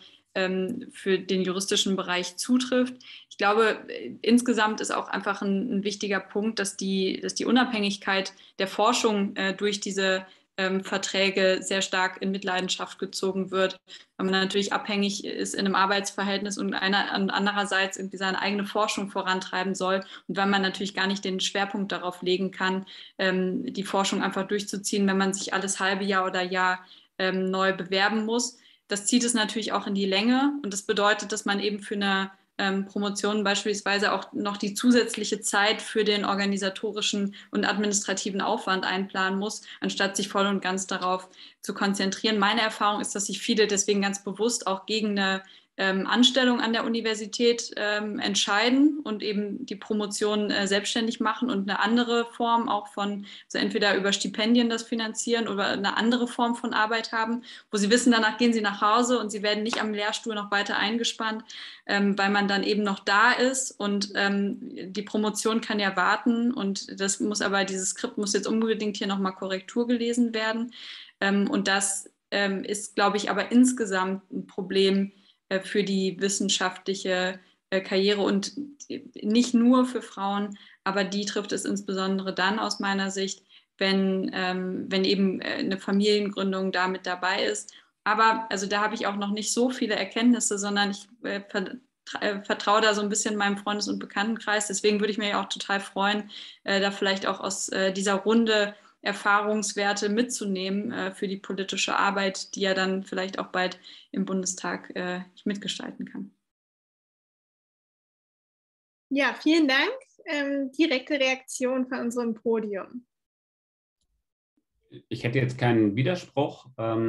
E: den juristischen Bereich zutrifft. Ich glaube, insgesamt ist auch einfach ein wichtiger Punkt, dass die Unabhängigkeit der Forschung durch diese Verträge sehr stark in Mitleidenschaft gezogen wird, weil man natürlich abhängig ist in einem Arbeitsverhältnis und andererseits irgendwie seine eigene Forschung vorantreiben soll und weil man natürlich gar nicht den Schwerpunkt darauf legen kann, die Forschung einfach durchzuziehen, wenn man sich alles halbe Jahr oder Jahr neu bewerben muss. Das zieht es natürlich auch in die Länge und das bedeutet, dass man eben für eine Promotion beispielsweise auch noch die zusätzliche Zeit für den organisatorischen und administrativen Aufwand einplanen muss, anstatt sich voll und ganz darauf zu konzentrieren. Meine Erfahrung ist, dass sich viele deswegen ganz bewusst auch gegen eine Anstellung an der Universität entscheiden und eben die Promotion selbstständig machen und eine andere Form auch von, also entweder über Stipendien das finanzieren oder eine andere Form von Arbeit haben, wo sie wissen, danach gehen sie nach Hause und sie werden nicht am Lehrstuhl noch weiter eingespannt, weil man dann eben noch da ist und die Promotion kann ja warten und das muss aber, dieses Skript muss jetzt unbedingt hier nochmal Korrektur gelesen werden und das ist, glaube ich, aber insgesamt ein Problem für die wissenschaftliche Karriere und nicht nur für Frauen, aber die trifft es insbesondere dann aus meiner Sicht, wenn eben eine Familiengründung da mit dabei ist. Aber also da habe ich auch noch nicht so viele Erkenntnisse, sondern ich vertraue da so ein bisschen meinem Freundes- und Bekanntenkreis. Deswegen würde ich mich auch total freuen, da vielleicht auch aus dieser Runde Erfahrungswerte mitzunehmen für die politische Arbeit, die ja dann vielleicht auch bald im Bundestag ich mitgestalten kann.
A: Ja, vielen Dank. Direkte Reaktion von unserem Podium.
D: Ich hätte jetzt keinen Widerspruch,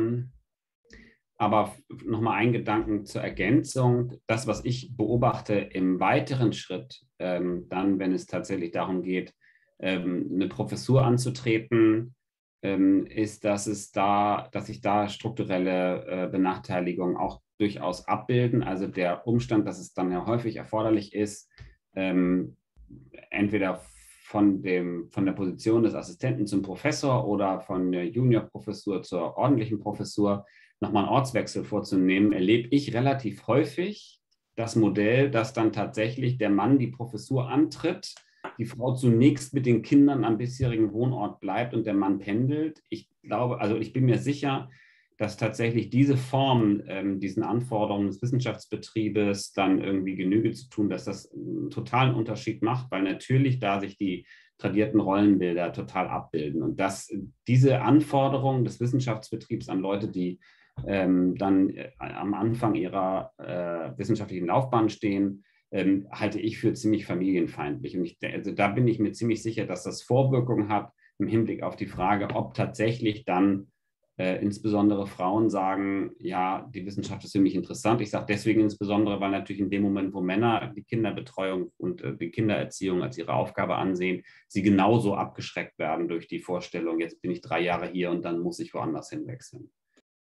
D: aber nochmal einen Gedanken zur Ergänzung. Das, was ich beobachte im weiteren Schritt, dann, wenn es tatsächlich darum geht, eine Professur anzutreten, ist, dass sich da strukturelle Benachteiligungen auch durchaus abbilden. Also der Umstand, dass es dann ja häufig erforderlich ist, entweder von der Position des Assistenten zum Professor oder von der Juniorprofessur zur ordentlichen Professur nochmal einen Ortswechsel vorzunehmen, erlebe ich relativ häufig das Modell, dass dann tatsächlich der Mann die Professur antritt, die Frau zunächst mit den Kindern am bisherigen Wohnort bleibt und der Mann pendelt. Ich glaube, also ich bin mir sicher, dass tatsächlich diese Form, diesen Anforderungen des Wissenschaftsbetriebes dann irgendwie Genüge zu tun, dass das einen totalen Unterschied macht, weil natürlich da sich die tradierten Rollenbilder total abbilden und dass diese Anforderungen des Wissenschaftsbetriebs an Leute, die dann am Anfang ihrer wissenschaftlichen Laufbahn stehen, halte ich für ziemlich familienfeindlich. Und also da bin ich mir ziemlich sicher, dass das Vorwirkungen hat im Hinblick auf die Frage, ob tatsächlich dann insbesondere Frauen sagen, ja, die Wissenschaft ist für mich interessant. Ich sage deswegen insbesondere, weil natürlich in dem Moment, wo Männer die Kinderbetreuung und die Kindererziehung als ihre Aufgabe ansehen, sie genauso abgeschreckt werden durch die Vorstellung, jetzt bin ich 3 Jahre hier und dann muss ich woanders hinwechseln.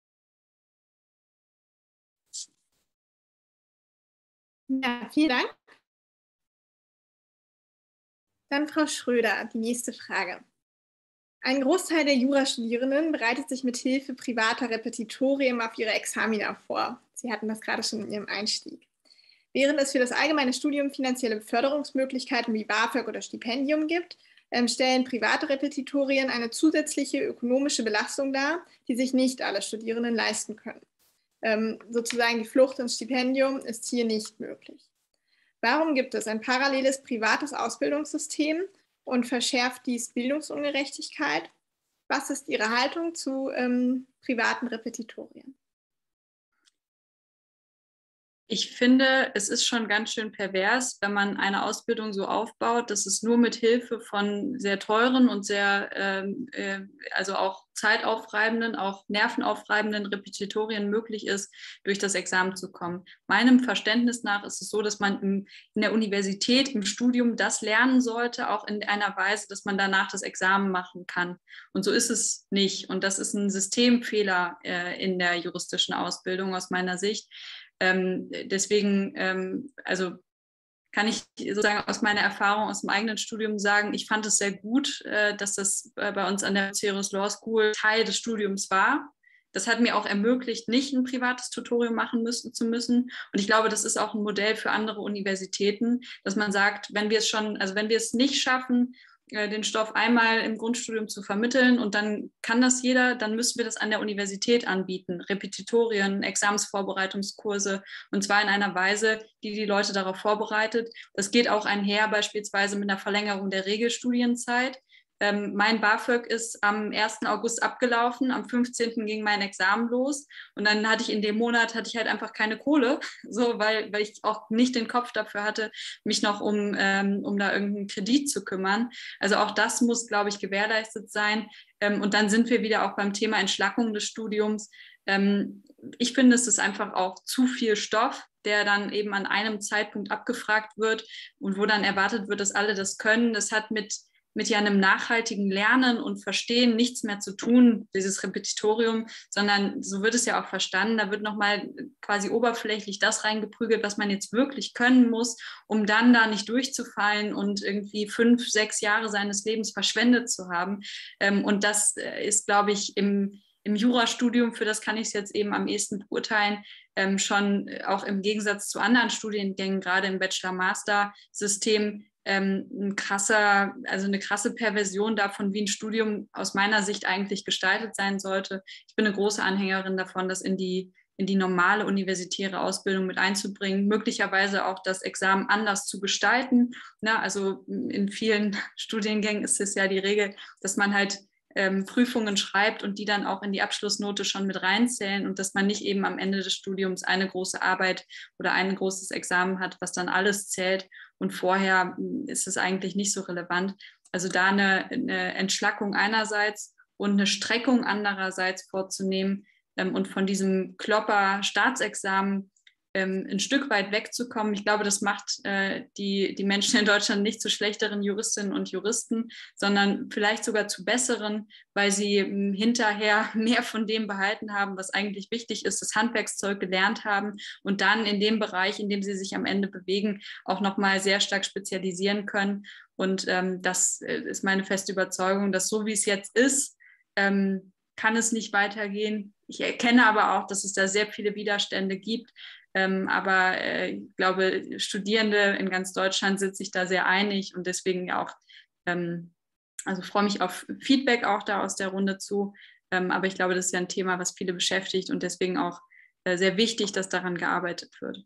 A: Ja, vielen Dank. Dann Frau Schröder, die nächste Frage. Ein Großteil der Jurastudierenden bereitet sich mit Hilfe privater Repetitorien auf ihre Examina vor. Sie hatten das gerade schon in Ihrem Einstieg. Während es für das allgemeine Studium finanzielle Förderungsmöglichkeiten wie BAföG oder Stipendium gibt, stellen private Repetitorien eine zusätzliche ökonomische Belastung dar, die sich nicht alle Studierenden leisten können. Sozusagen die Flucht ins Stipendium ist hier nicht möglich. Warum gibt es ein paralleles privates Ausbildungssystem und verschärft dies Bildungsungerechtigkeit? Was ist Ihre Haltung zu privaten Repetitorien?
E: Ich finde, es ist schon ganz schön pervers, wenn man eine Ausbildung so aufbaut, dass es nur mit Hilfe von sehr teuren und sehr, also auch zeitaufreibenden, auch nervenaufreibenden Repetitorien möglich ist, durch das Examen zu kommen. Meinem Verständnis nach ist es so, dass man in der Universität, im Studium das lernen sollte, auch in einer Weise, dass man danach das Examen machen kann. Und so ist es nicht. Und das ist ein Systemfehler in der juristischen Ausbildung aus meiner Sicht. Deswegen, also kann ich sozusagen aus meiner Erfahrung aus dem eigenen Studium sagen, ich fand es sehr gut, dass das bei uns an der Bucerius Law School Teil des Studiums war. Das hat mir auch ermöglicht, nicht ein privates Tutorium machen zu müssen. Und ich glaube, das ist auch ein Modell für andere Universitäten, dass man sagt, wenn wir es nicht schaffen, den Stoff einmal im Grundstudium zu vermitteln und dann kann das jeder, dann müssen wir das an der Universität anbieten. Repetitorien, Examsvorbereitungskurse und zwar in einer Weise, die die Leute darauf vorbereitet. Das geht auch einher beispielsweise mit einer Verlängerung der Regelstudienzeit. Mein BAföG ist am 1. August abgelaufen, am 15. ging mein Examen los und dann hatte ich in dem Monat halt einfach keine Kohle, so, weil ich auch nicht den Kopf dafür hatte, mich noch um da irgendeinen Kredit zu kümmern. Also auch das muss, glaube ich, gewährleistet sein. Und dann sind wir wieder auch beim Thema Entschlackung des Studiums. Ich finde, es ist einfach auch zu viel Stoff, der dann eben an einem Zeitpunkt abgefragt wird und wo dann erwartet wird, dass alle das können. Das hat mit ja einem nachhaltigen Lernen und Verstehen nichts mehr zu tun, dieses Repetitorium, sondern so wird es ja auch verstanden, da wird nochmal quasi oberflächlich das reingeprügelt, was man jetzt wirklich können muss, um dann da nicht durchzufallen und irgendwie 5, 6 Jahre seines Lebens verschwendet zu haben. Und das ist, glaube ich, im Jurastudium, für das kann ich es jetzt eben am ehesten beurteilen, schon auch im Gegensatz zu anderen Studiengängen, gerade im Bachelor-Master-System, eine krasse Perversion davon, wie ein Studium aus meiner Sicht eigentlich gestaltet sein sollte. Ich bin eine große Anhängerin davon, das in die normale universitäre Ausbildung mit einzubringen, möglicherweise auch das Examen anders zu gestalten. Also in vielen Studiengängen ist es ja die Regel, dass man halt Prüfungen schreibt und die dann auch in die Abschlussnote schon mit reinzählen und dass man nicht eben am Ende des Studiums eine große Arbeit oder ein großes Examen hat, was dann alles zählt und vorher ist es eigentlich nicht so relevant. Also da eine Entschlackung einerseits und eine Streckung andererseits vorzunehmen und von diesem Klopper-Staatsexamen ein Stück weit wegzukommen. Ich glaube, das macht die Menschen in Deutschland nicht zu schlechteren Juristinnen und Juristen, sondern vielleicht sogar zu besseren, weil sie hinterher mehr von dem behalten haben, was eigentlich wichtig ist, das Handwerkszeug gelernt haben und dann in dem Bereich, in dem sie sich am Ende bewegen, auch nochmal sehr stark spezialisieren können. Und das ist meine feste Überzeugung, dass so wie es jetzt ist, kann es nicht weitergehen. Ich erkenne aber auch, dass es da sehr viele Widerstände gibt. Aber ich glaube, Studierende in ganz Deutschland sind sich da sehr einig und deswegen auch, also freue mich auf Feedback auch da aus der Runde zu. Aber ich glaube, das ist ja ein Thema, was viele beschäftigt und deswegen auch sehr wichtig, dass daran gearbeitet wird.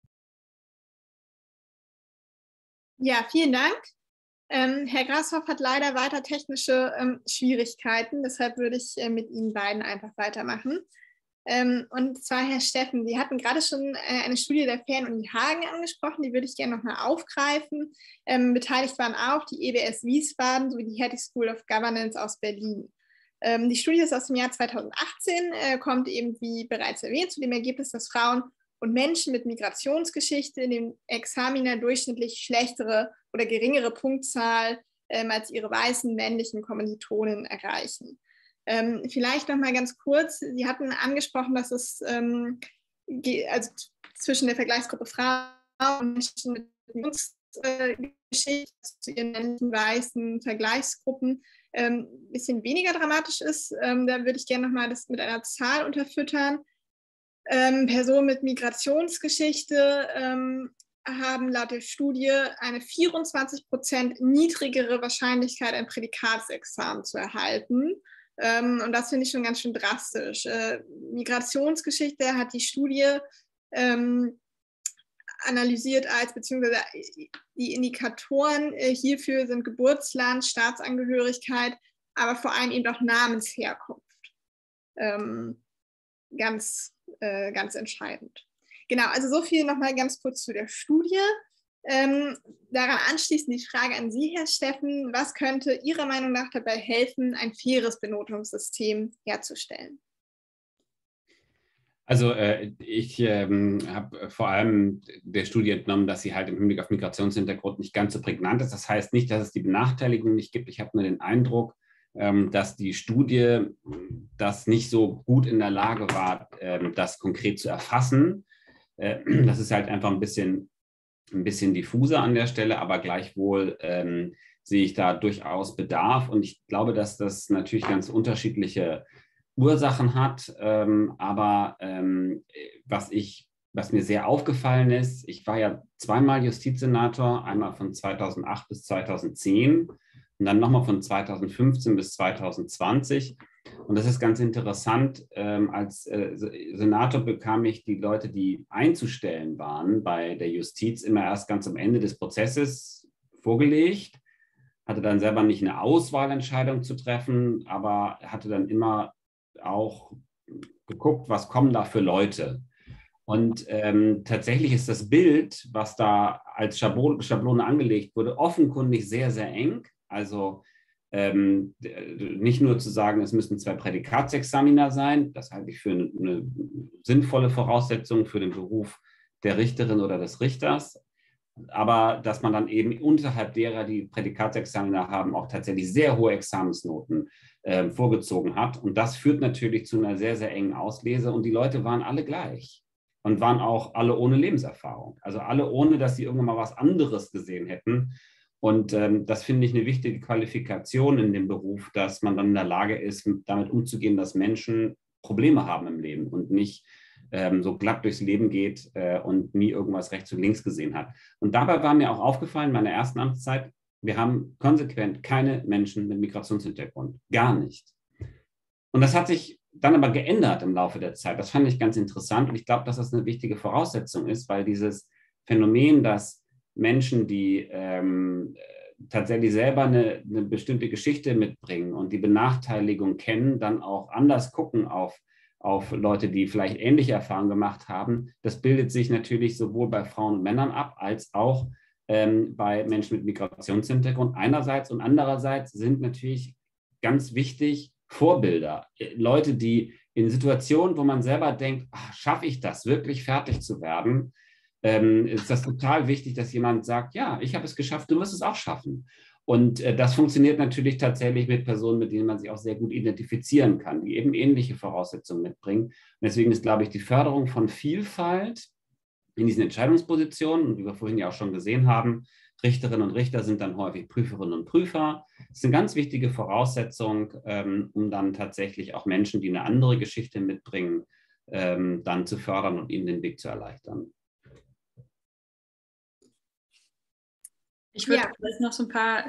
A: Ja, vielen Dank. Herr Grashoff hat leider weiter technische Schwierigkeiten, deshalb würde ich mit Ihnen beiden einfach weitermachen. Und zwar, Herr Steffen, Sie hatten gerade schon eine Studie der Fernuni Hagen angesprochen, die würde ich gerne nochmal aufgreifen. Beteiligt waren auch die EBS Wiesbaden sowie die Hertie School of Governance aus Berlin. Die Studie ist aus dem Jahr 2018, kommt eben, wie bereits erwähnt, zu dem Ergebnis, dass Frauen und Menschen mit Migrationsgeschichte in den Examina durchschnittlich schlechtere oder geringere Punktzahl als ihre weißen männlichen Kommilitonen erreichen. Vielleicht noch mal ganz kurz, Sie hatten angesprochen, dass es also zwischen der Vergleichsgruppe Frauen und Menschen mit Migrationsgeschichte zu ihren männlichen weißen Vergleichsgruppen ein bisschen weniger dramatisch ist. Da würde ich gerne noch mal das mit einer Zahl unterfüttern. Personen mit Migrationsgeschichte haben laut der Studie eine 24% niedrigere Wahrscheinlichkeit, ein Prädikatsexamen zu erhalten. Und das finde ich schon ganz schön drastisch. Migrationsgeschichte hat die Studie analysiert beziehungsweise die Indikatoren hierfür sind Geburtsland, Staatsangehörigkeit, aber vor allem eben auch Namensherkunft. Ganz entscheidend. Genau, also so viel nochmal ganz kurz zu der Studie. Daran anschließend die Frage an Sie, Herr Steffen, was könnte Ihrer Meinung nach dabei helfen, ein faires Benotungssystem herzustellen?
D: Also ich habe vor allem der Studie entnommen, dass sie halt im Hinblick auf Migrationshintergrund nicht ganz so prägnant ist. Das heißt nicht, dass es die Benachteiligung nicht gibt. Ich habe nur den Eindruck, dass die Studie das nicht so gut in der Lage war, das konkret zu erfassen. Das ist halt einfach ein bisschen diffuser an der Stelle, aber gleichwohl sehe ich da durchaus Bedarf. Und ich glaube, dass das natürlich ganz unterschiedliche Ursachen hat. Aber was mir sehr aufgefallen ist, ich war ja zweimal Justizsenator, einmal von 2008 bis 2010 und dann nochmal von 2015 bis 2020. Und das ist ganz interessant. Als Senator bekam ich die Leute, die einzustellen waren bei der Justiz, immer erst ganz am Ende des Prozesses vorgelegt, hatte dann selber nicht eine Auswahlentscheidung zu treffen, aber hatte dann immer auch geguckt, was kommen da für Leute. Und tatsächlich ist das Bild, was da als Schablone angelegt wurde, offenkundig sehr, sehr eng. Also nicht nur zu sagen, es müssen 2 Prädikatsexamina sein, das halte ich für eine sinnvolle Voraussetzung für den Beruf der Richterin oder des Richters, aber dass man dann eben unterhalb derer, die Prädikatsexamina haben, auch tatsächlich sehr hohe Examensnoten vorgezogen hat. Und das führt natürlich zu einer sehr, sehr engen Auslese. Und die Leute waren alle gleich und waren auch alle ohne Lebenserfahrung. Also alle ohne, dass sie irgendwann mal was anderes gesehen hätten. Und das finde ich eine wichtige Qualifikation in dem Beruf, dass man dann in der Lage ist, damit umzugehen, dass Menschen Probleme haben im Leben und nicht so glatt durchs Leben geht und nie irgendwas rechts und links gesehen hat. Und dabei war mir auch aufgefallen, in meiner ersten Amtszeit, wir haben konsequent keine Menschen mit Migrationshintergrund. Gar nicht. Und das hat sich dann aber geändert im Laufe der Zeit. Das fand ich ganz interessant und ich glaube, dass das eine wichtige Voraussetzung ist, weil dieses Phänomen, dass Menschen, die tatsächlich selber eine bestimmte Geschichte mitbringen und die Benachteiligung kennen, dann auch anders gucken auf Leute, die vielleicht ähnliche Erfahrungen gemacht haben. Das bildet sich natürlich sowohl bei Frauen und Männern ab, als auch bei Menschen mit Migrationshintergrund einerseits und andererseits sind natürlich ganz wichtig Vorbilder. Leute, die in Situationen, wo man selber denkt, schaffe ich das wirklich fertig zu werden, ist das total wichtig, dass jemand sagt, ja, ich habe es geschafft, du wirst es auch schaffen. Und das funktioniert natürlich tatsächlich mit Personen, mit denen man sich auch sehr gut identifizieren kann, die eben ähnliche Voraussetzungen mitbringen. Und deswegen ist, glaube ich, die Förderung von Vielfalt in diesen Entscheidungspositionen, und wie wir vorhin ja auch schon gesehen haben, Richterinnen und Richter sind dann häufig Prüferinnen und Prüfer. Das ist eine ganz wichtige Voraussetzung, um dann tatsächlich auch Menschen, die eine andere Geschichte mitbringen, dann zu fördern und ihnen den Weg zu erleichtern.
E: Ich würde vielleicht noch so ein paar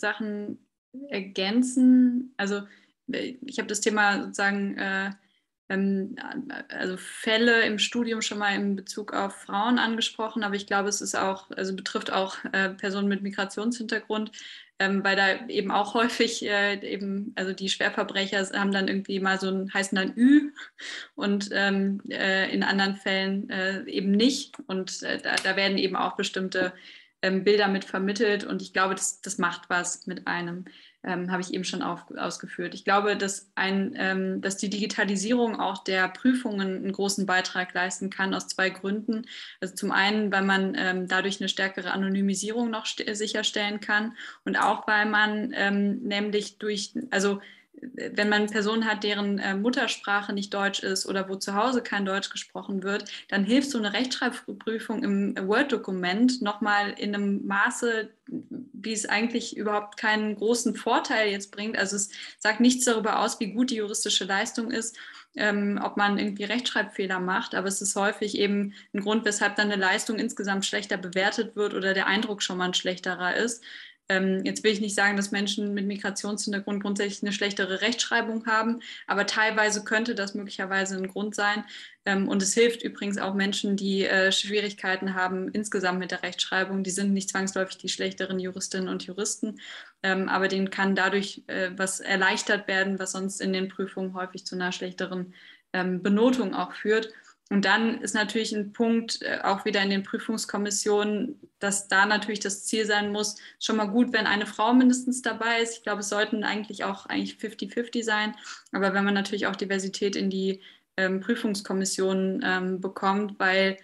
E: Sachen ergänzen. Also ich habe das Thema sozusagen also Fälle im Studium schon mal in Bezug auf Frauen angesprochen, aber ich glaube, es ist auch, also betrifft auch Personen mit Migrationshintergrund, weil da eben auch häufig also die Schwerverbrecher haben dann irgendwie mal heißen dann Ü und in anderen Fällen eben nicht. Und da werden eben auch bestimmte Bilder mit vermittelt und ich glaube, das macht was mit einem. Habe ich eben schon ausgeführt. Ich glaube, dass die Digitalisierung auch der Prüfungen einen großen Beitrag leisten kann, aus 2 Gründen. Also zum einen, weil man dadurch eine stärkere Anonymisierung noch sicherstellen kann und auch, weil man nämlich wenn man Personen hat, deren Muttersprache nicht Deutsch ist oder wo zu Hause kein Deutsch gesprochen wird, dann hilft so eine Rechtschreibprüfung im Word-Dokument nochmal in einem Maße, wie es eigentlich überhaupt keinen großen Vorteil jetzt bringt. Also es sagt nichts darüber aus, wie gut die juristische Leistung ist, ob man irgendwie Rechtschreibfehler macht, aber es ist häufig eben ein Grund, weshalb dann eine Leistung insgesamt schlechter bewertet wird oder der Eindruck schon mal ein schlechterer ist. Jetzt will ich nicht sagen, dass Menschen mit Migrationshintergrund grundsätzlich eine schlechtere Rechtschreibung haben, aber teilweise könnte das möglicherweise ein Grund sein. Und es hilft übrigens auch Menschen, die Schwierigkeiten haben insgesamt mit der Rechtschreibung. Die sind nicht zwangsläufig die schlechteren Juristinnen und Juristen, aber denen kann dadurch was erleichtert werden, was sonst in den Prüfungen häufig zu einer schlechteren Benotung auch führt. Und dann ist natürlich ein Punkt, auch wieder in den Prüfungskommissionen, dass da natürlich das Ziel sein muss, schon mal gut, wenn eine Frau mindestens dabei ist. Ich glaube, es sollten eigentlich 50-50 sein. Aber wenn man natürlich auch Diversität in die Prüfungskommissionen bekommt, weil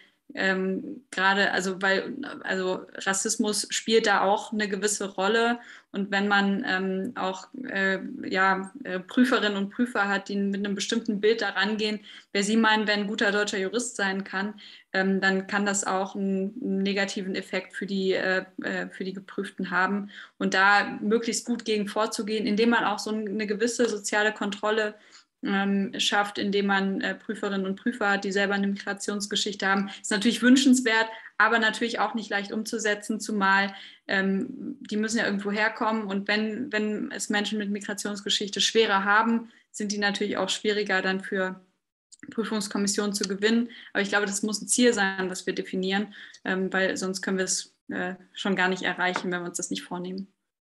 E: also Rassismus spielt da auch eine gewisse Rolle. Und wenn man auch Prüferinnen und Prüfer hat, die mit einem bestimmten Bild da rangehen, wer sie meinen, wer ein guter deutscher Jurist sein kann, dann kann das auch einen negativen Effekt für die Geprüften haben. Und da möglichst gut gegen vorzugehen, indem man auch so eine gewisse soziale Kontrolle schafft, indem man Prüferinnen und Prüfer hat, die selber eine Migrationsgeschichte haben, ist natürlich wünschenswert, aber natürlich auch nicht leicht umzusetzen, zumal die müssen ja irgendwo herkommen und wenn es Menschen mit Migrationsgeschichte schwerer haben, sind die natürlich auch schwieriger dann für Prüfungskommissionen zu gewinnen. Aber ich glaube, das muss ein Ziel sein, was wir definieren, weil sonst können wir es schon gar nicht erreichen, wenn wir uns das nicht vornehmen.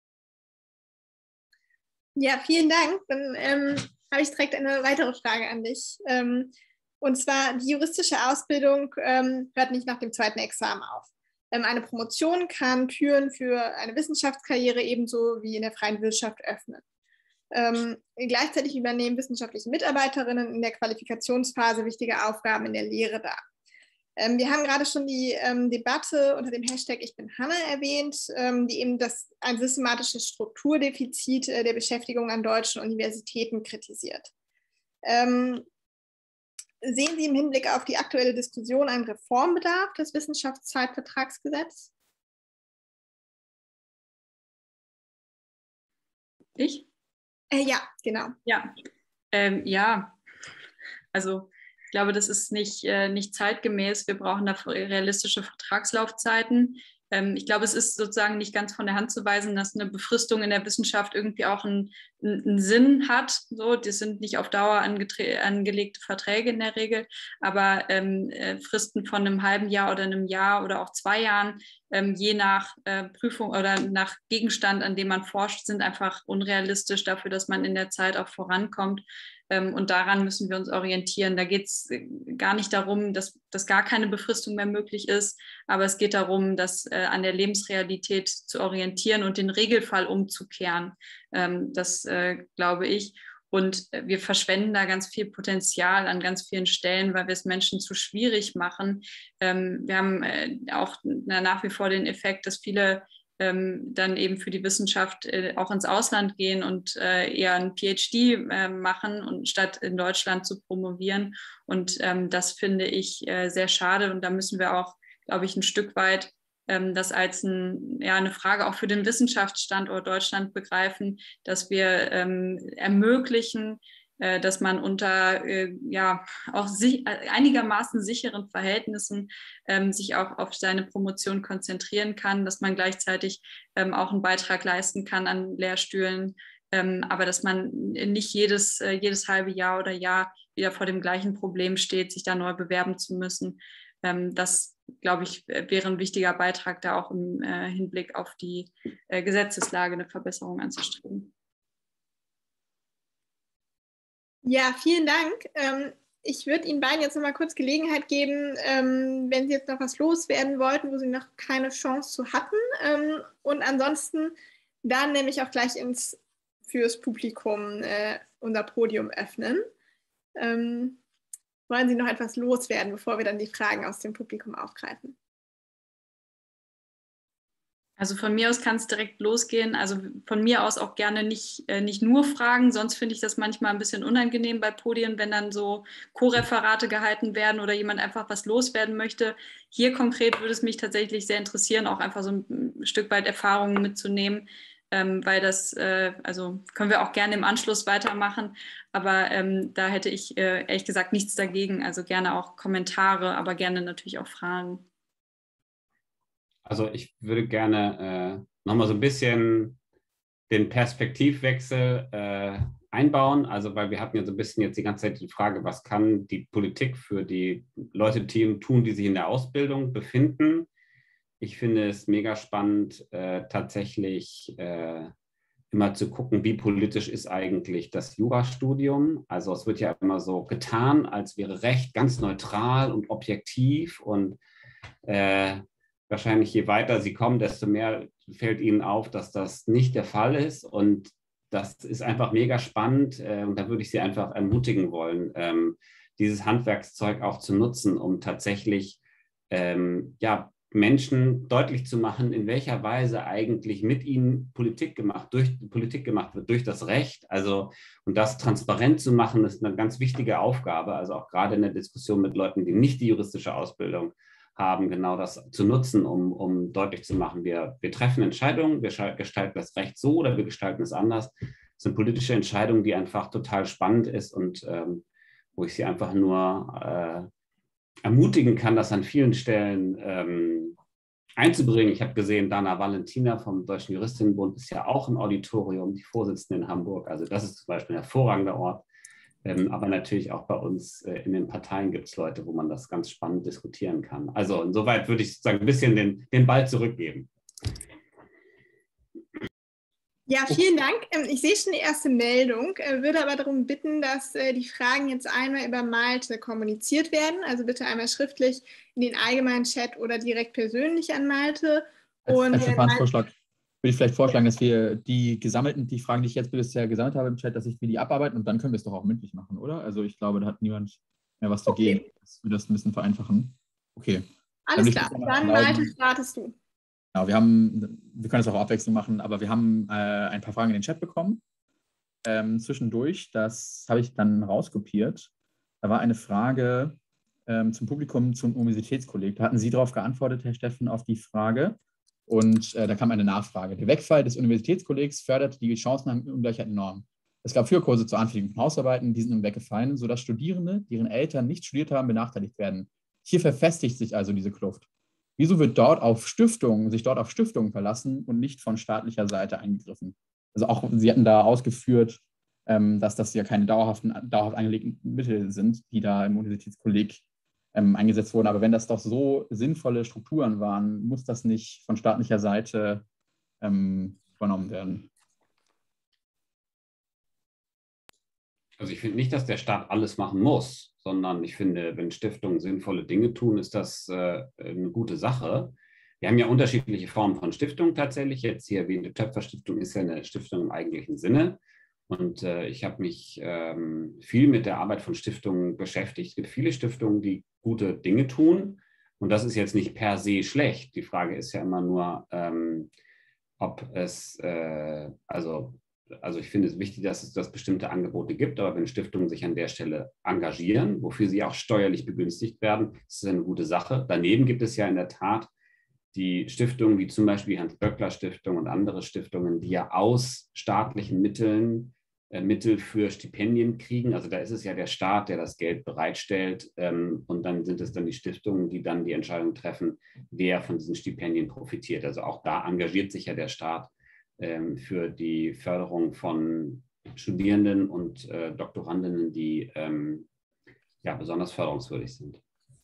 A: Ja, vielen Dank. Dann habe ich direkt eine weitere Frage an dich. Und zwar, die juristische Ausbildung hört nicht nach dem 2. Examen auf. Eine Promotion kann Türen für eine Wissenschaftskarriere ebenso wie in der freien Wirtschaft öffnen. Gleichzeitig übernehmen wissenschaftliche Mitarbeiterinnen in der Qualifikationsphase wichtige Aufgaben in der Lehre dar. Wir haben gerade schon die Debatte unter dem Hashtag Ich bin Hanne erwähnt, die eben ein systematisches Strukturdefizit der Beschäftigung an deutschen Universitäten kritisiert. Sehen Sie im Hinblick auf die aktuelle Diskussion einen Reformbedarf des Wissenschaftszeitvertragsgesetzes?
E: Ich?
A: Ja, genau.
E: Ja, also ich glaube, das ist nicht zeitgemäß. Wir brauchen dafür realistische Vertragslaufzeiten. Ich glaube, es ist sozusagen nicht ganz von der Hand zu weisen, dass eine Befristung in der Wissenschaft irgendwie auch einen Sinn hat. So, das sind nicht auf Dauer angelegte Verträge in der Regel, aber Fristen von einem halben Jahr oder einem Jahr oder auch 2 Jahren, je nach Prüfung oder nach Gegenstand, an dem man forscht, sind einfach unrealistisch dafür, dass man in der Zeit auch vorankommt. Und daran müssen wir uns orientieren. Da geht es gar nicht darum, dass gar keine Befristung mehr möglich ist, aber es geht darum, dass an der Lebensrealität zu orientieren und den Regelfall umzukehren. Das glaube ich. Und wir verschwenden da ganz viel Potenzial an ganz vielen Stellen, weil wir es Menschen zu schwierig machen. Wir haben auch nach wie vor den Effekt, dass viele dann eben für die Wissenschaft auch ins Ausland gehen und eher ein PhD machen, und statt in Deutschland zu promovieren. Und das finde ich sehr schade. Und da müssen wir auch, glaube ich, ein Stück weit das als eine Frage auch für den Wissenschaftsstandort Deutschland begreifen, dass wir ermöglichen, dass man unter auch einigermaßen sicheren Verhältnissen sich auch auf seine Promotion konzentrieren kann, dass man gleichzeitig auch einen Beitrag leisten kann an Lehrstühlen aber dass man nicht jedes halbe Jahr oder Jahr wieder vor dem gleichen Problem steht, sich da neu bewerben zu müssen. Das, glaube ich, wäre ein wichtiger Beitrag, da auch im Hinblick auf die Gesetzeslage eine Verbesserung anzustreben.
A: Ja, vielen Dank. Ich würde Ihnen beiden jetzt noch mal kurz Gelegenheit geben, wenn Sie jetzt noch was loswerden wollten, wo Sie noch keine Chance zu hatten. Und ansonsten dann nämlich auch gleich fürs Publikum unser Podium öffnen. Wollen Sie noch etwas loswerden, bevor wir dann die Fragen aus dem Publikum aufgreifen?
E: Also von mir aus kann es direkt losgehen. Also von mir aus auch gerne nicht nur Fragen, sonst finde ich das manchmal ein bisschen unangenehm bei Podien, wenn dann so Co-Referate gehalten werden oder jemand einfach was loswerden möchte. Hier konkret würde es mich tatsächlich sehr interessieren, auch einfach so ein Stück weit Erfahrungen mitzunehmen, weil das, also können wir auch gerne im Anschluss weitermachen, aber da hätte ich ehrlich gesagt nichts dagegen. Also gerne auch Kommentare, aber gerne natürlich auch Fragen.
D: Also ich würde gerne nochmal so ein bisschen den Perspektivwechsel einbauen. Also weil wir hatten ja so ein bisschen jetzt die ganze Zeit die Frage, was kann die Politik für die Leute tun, die sich in der Ausbildung befinden. Ich finde es mega spannend, tatsächlich immer zu gucken, wie politisch ist eigentlich das Jurastudium. Also es wird ja immer so getan, als wäre Recht ganz neutral und objektiv und wahrscheinlich je weiter Sie kommen, desto mehr fällt Ihnen auf, dass das nicht der Fall ist. Und das ist einfach mega spannend. Und da würde ich Sie einfach ermutigen wollen, dieses Handwerkszeug auch zu nutzen, um tatsächlich Menschen deutlich zu machen, in welcher Weise eigentlich mit ihnen Politik gemacht wird durch das Recht. Also, und das transparent zu machen, ist eine ganz wichtige Aufgabe. Also auch gerade in der Diskussion mit Leuten, die nicht die juristische Ausbildung haben, genau das zu nutzen, um deutlich zu machen, wir treffen Entscheidungen, wir gestalten das Recht so oder wir gestalten es anders. Das sind politische Entscheidungen, die einfach total spannend ist und wo ich Sie einfach nur ermutigen kann, das an vielen Stellen einzubringen. Ich habe gesehen, Dana Valentina vom Deutschen Juristinnenbund ist ja auch im Auditorium, die Vorsitzende in Hamburg. Also das ist zum Beispiel ein hervorragender Ort. Aber natürlich auch bei uns in den Parteien gibt es Leute, wo man das ganz spannend diskutieren kann. Also insoweit würde ich sozusagen ein bisschen den Ball zurückgeben.
A: Ja, vielen Dank. Ich sehe schon die erste Meldung, würde aber darum bitten, dass die Fragen jetzt einmal über Malte kommuniziert werden. Also bitte einmal schriftlich in den allgemeinen Chat oder direkt persönlich an Malte.
G: Als Verfahrensvorschlag würde ich vielleicht vorschlagen, dass wir die Fragen, die ich jetzt bisher gesammelt habe im Chat, dass wir die abarbeiten und dann können wir es doch auch mündlich machen, oder? Also ich glaube, da hat niemand mehr was dagegen. Okay. Dass wir das ein bisschen vereinfachen. Okay.
A: Alles klar, dann Malte, startest du.
G: Genau, wir können es auch abwechselnd machen, aber wir haben ein paar Fragen in den Chat bekommen. Zwischendurch, das habe ich dann rauskopiert. Da war eine Frage zum Publikum, zum Universitätskolleg. Da hatten Sie darauf geantwortet, Herr Steffen, auf die Frage. Und da kam eine Nachfrage. Der Wegfall des Universitätskollegs fördert die Chancenungleichheit enorm. Es gab Führerkurse zur Anfertigung von Hausarbeiten, die sind nun weggefallen, sodass Studierende, deren Eltern nicht studiert haben, benachteiligt werden. Hier verfestigt sich also diese Kluft. Wieso wird sich dort auf Stiftungen verlassen und nicht von staatlicher Seite eingegriffen? Also auch, Sie hatten da ausgeführt, dass das ja keine dauerhaft angelegten Mittel sind, die da im Universitätskolleg eingesetzt wurden. Aber wenn das doch so sinnvolle Strukturen waren, muss das nicht von staatlicher Seite übernommen werden?
D: Also ich finde nicht, dass der Staat alles machen muss, sondern ich finde, wenn Stiftungen sinnvolle Dinge tun, ist das eine gute Sache. Wir haben ja unterschiedliche Formen von Stiftungen tatsächlich. Jetzt hier wie eine Töpferstiftung ist ja eine Stiftung im eigentlichen Sinne. Und ich habe mich viel mit der Arbeit von Stiftungen beschäftigt. Es gibt viele Stiftungen, die gute Dinge tun. Und das ist jetzt nicht per se schlecht. Die Frage ist ja immer nur, ob es, also ich finde es wichtig, dass es bestimmte Angebote gibt. Aber wenn Stiftungen sich an der Stelle engagieren, wofür sie auch steuerlich begünstigt werden, ist das eine gute Sache. Daneben gibt es ja in der Tat die Stiftungen, wie zum Beispiel die Hans-Böckler-Stiftung und andere Stiftungen, die ja aus staatlichen Mitteln Mittel für Stipendien kriegen. Also da ist es ja der Staat, der das Geld bereitstellt. Und dann sind es dann die Stiftungen, die dann die Entscheidung treffen, wer von diesen Stipendien profitiert. Also auch da engagiert sich ja der Staat für die Förderung von Studierenden und Doktorandinnen, die besonders förderungswürdig sind.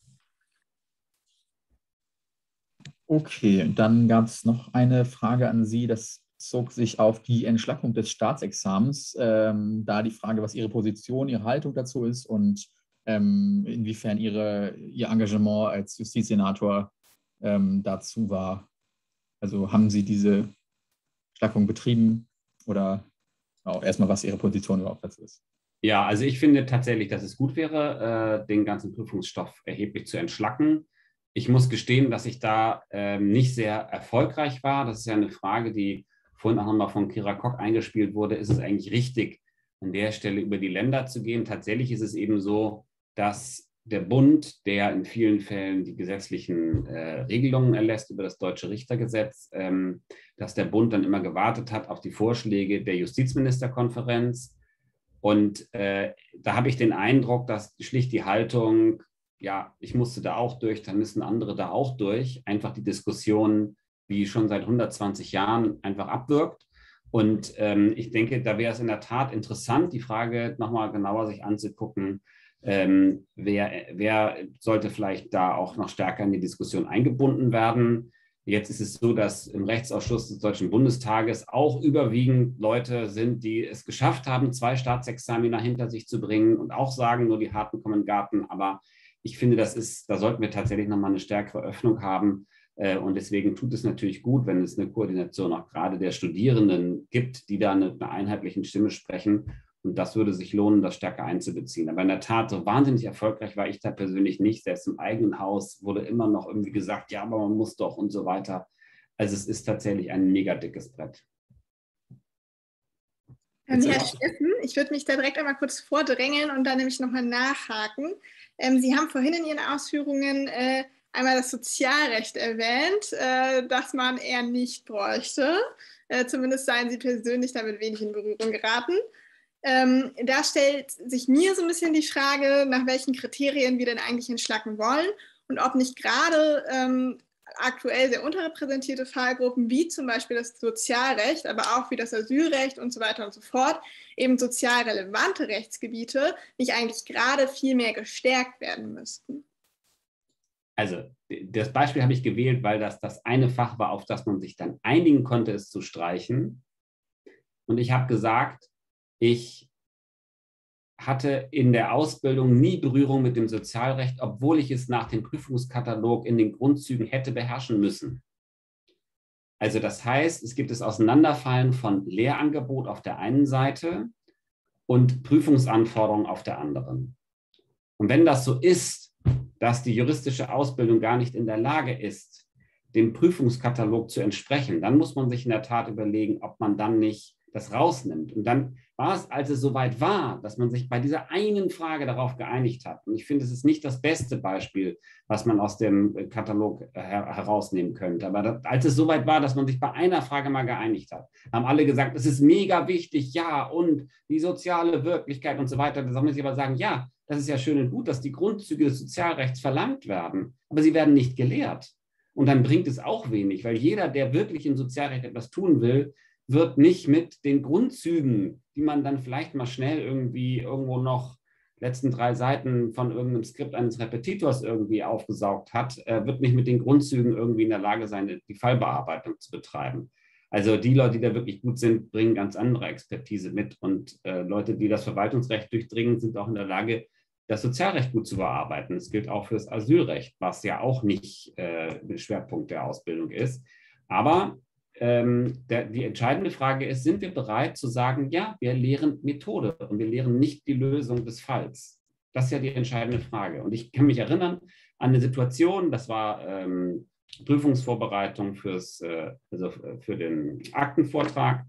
G: Okay, dann gab es noch eine Frage an Sie, das zog sich auf die Entschlackung des Staatsexamens, da die Frage, was Ihre Position, Ihre Haltung dazu ist und inwiefern Ihr Engagement als Justizsenator dazu war. Also haben Sie diese Entschlackung betrieben oder auch erstmal, was Ihre Position überhaupt dazu ist?
D: Ja, also ich finde tatsächlich, dass es gut wäre, den ganzen Prüfungsstoff erheblich zu entschlacken. Ich muss gestehen, dass ich da nicht sehr erfolgreich war. Das ist ja eine Frage, die vorhin auch nochmal von Kira Kock eingespielt wurde. Ist es eigentlich richtig, an der Stelle über die Länder zu gehen? Tatsächlich ist es eben so, dass der Bund, der in vielen Fällen die gesetzlichen Regelungen erlässt über das Deutsche Richtergesetz, dass der Bund dann immer gewartet hat auf die Vorschläge der Justizministerkonferenz. Und da habe ich den Eindruck, dass schlicht die Haltung, ja, ich musste da auch durch, dann müssen andere da auch durch, einfach die Diskussion, wie schon seit 120 Jahren, einfach abwirkt. Und ich denke, da wäre es in der Tat interessant, die Frage nochmal genauer sich anzugucken, wer sollte vielleicht da auch noch stärker in die Diskussion eingebunden werden. Jetzt ist es so, dass im Rechtsausschuss des Deutschen Bundestages auch überwiegend Leute sind, die es geschafft haben, 2 Staatsexamina hinter sich zu bringen und auch sagen, nur die Harten kommen in den Garten. Aber ich finde, da sollten wir tatsächlich nochmal eine stärkere Öffnung haben. Und deswegen tut es natürlich gut, wenn es eine Koordination auch gerade der Studierenden gibt, die da mit einer einheitlichen Stimme sprechen. Und das würde sich lohnen, das stärker einzubeziehen. Aber in der Tat, so wahnsinnig erfolgreich war ich da persönlich nicht. Selbst im eigenen Haus wurde immer noch irgendwie gesagt, ja, aber man muss doch und so weiter. Also es ist tatsächlich ein mega dickes Brett.
A: Herr Steffen, ich würde mich da direkt einmal kurz vordrängeln und dann nämlich nochmal nachhaken. Sie haben vorhin in Ihren Ausführungen einmal das Sozialrecht erwähnt, das man eher nicht bräuchte. Zumindest seien Sie persönlich damit wenig in Berührung geraten. Da stellt sich mir so ein bisschen die Frage, nach welchen Kriterien wir denn eigentlich entschlacken wollen und ob nicht gerade aktuell sehr unterrepräsentierte Fallgruppen, wie zum Beispiel das Sozialrecht, aber auch wie das Asylrecht und so weiter und so fort, eben sozial relevante Rechtsgebiete, nicht eigentlich gerade viel mehr gestärkt werden müssten.
D: Also das Beispiel habe ich gewählt, weil das eine Fach war, auf das man sich dann einigen konnte, es zu streichen. Und ich habe gesagt, ich hatte in der Ausbildung nie Berührung mit dem Sozialrecht, obwohl ich es nach dem Prüfungskatalog in den Grundzügen hätte beherrschen müssen. Also das heißt, es gibt das Auseinanderfallen von Lehrangebot auf der einen Seite und Prüfungsanforderungen auf der anderen. Und wenn das so ist, dass die juristische Ausbildung gar nicht in der Lage ist, dem Prüfungskatalog zu entsprechen, dann muss man sich in der Tat überlegen, ob man dann nicht das rausnimmt. Und dann war es, als es soweit war, dass man sich bei dieser einen Frage darauf geeinigt hat. Und ich finde, es ist nicht das beste Beispiel, was man aus dem Katalog herausnehmen könnte. Aber als es soweit war, dass man sich bei einer Frage mal geeinigt hat, haben alle gesagt, es ist mega wichtig, ja, und die soziale Wirklichkeit und so weiter. Da soll man sich aber sagen, ja, das ist ja schön und gut, dass die Grundzüge des Sozialrechts verlangt werden, aber sie werden nicht gelehrt. Und dann bringt es auch wenig, weil jeder, der wirklich im Sozialrecht etwas tun will, wird nicht mit den Grundzügen, die man dann vielleicht mal schnell irgendwie irgendwo noch letzten 3 Seiten von irgendeinem Skript eines Repetitors irgendwie aufgesaugt hat, wird nicht mit den Grundzügen irgendwie in der Lage sein, die Fallbearbeitung zu betreiben. Also die Leute, die da wirklich gut sind, bringen ganz andere Expertise mit und Leute, die das Verwaltungsrecht durchdringen, sind auch in der Lage, das Sozialrecht gut zu bearbeiten. Das gilt auch für das Asylrecht, was ja auch nicht Schwerpunkt der Ausbildung ist. Aber die entscheidende Frage ist, sind wir bereit zu sagen, ja, wir lehren Methode und wir lehren nicht die Lösung des Falls? Das ist ja die entscheidende Frage. Und ich kann mich erinnern an eine Situation, das war Prüfungsvorbereitung für den Aktenvortrag,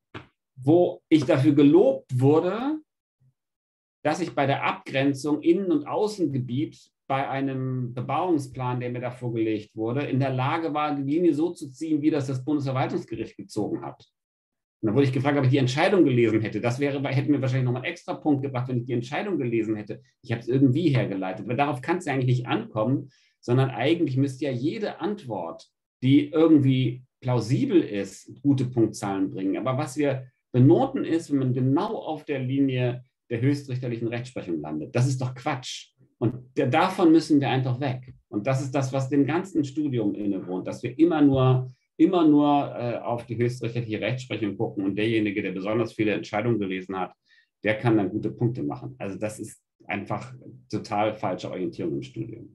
D: wo ich dafür gelobt wurde, dass ich bei der Abgrenzung Innen- und Außengebiet bei einem Bebauungsplan, der mir da vorgelegt wurde, in der Lage war, die Linie so zu ziehen, wie das Bundesverwaltungsgericht gezogen hat. Und dann wurde ich gefragt, ob ich die Entscheidung gelesen hätte. Das hätte mir wahrscheinlich nochmal einen extra Punkt gebracht, wenn ich die Entscheidung gelesen hätte. Ich habe es irgendwie hergeleitet, weil darauf kann es ja eigentlich nicht ankommen, sondern eigentlich müsste ja jede Antwort, die irgendwie plausibel ist, gute Punktzahlen bringen. Aber was wir benoten ist, wenn man genau auf der Linie der höchstrichterlichen Rechtsprechung landet. Das ist doch Quatsch. Und davon müssen wir einfach weg. Und das ist das, was dem ganzen Studium innewohnt, dass wir immer nur auf die höchstrichterliche Rechtsprechung gucken und derjenige, der besonders viele Entscheidungen gelesen hat, der kann dann gute Punkte machen. Also das ist einfach total falsche Orientierung im Studium.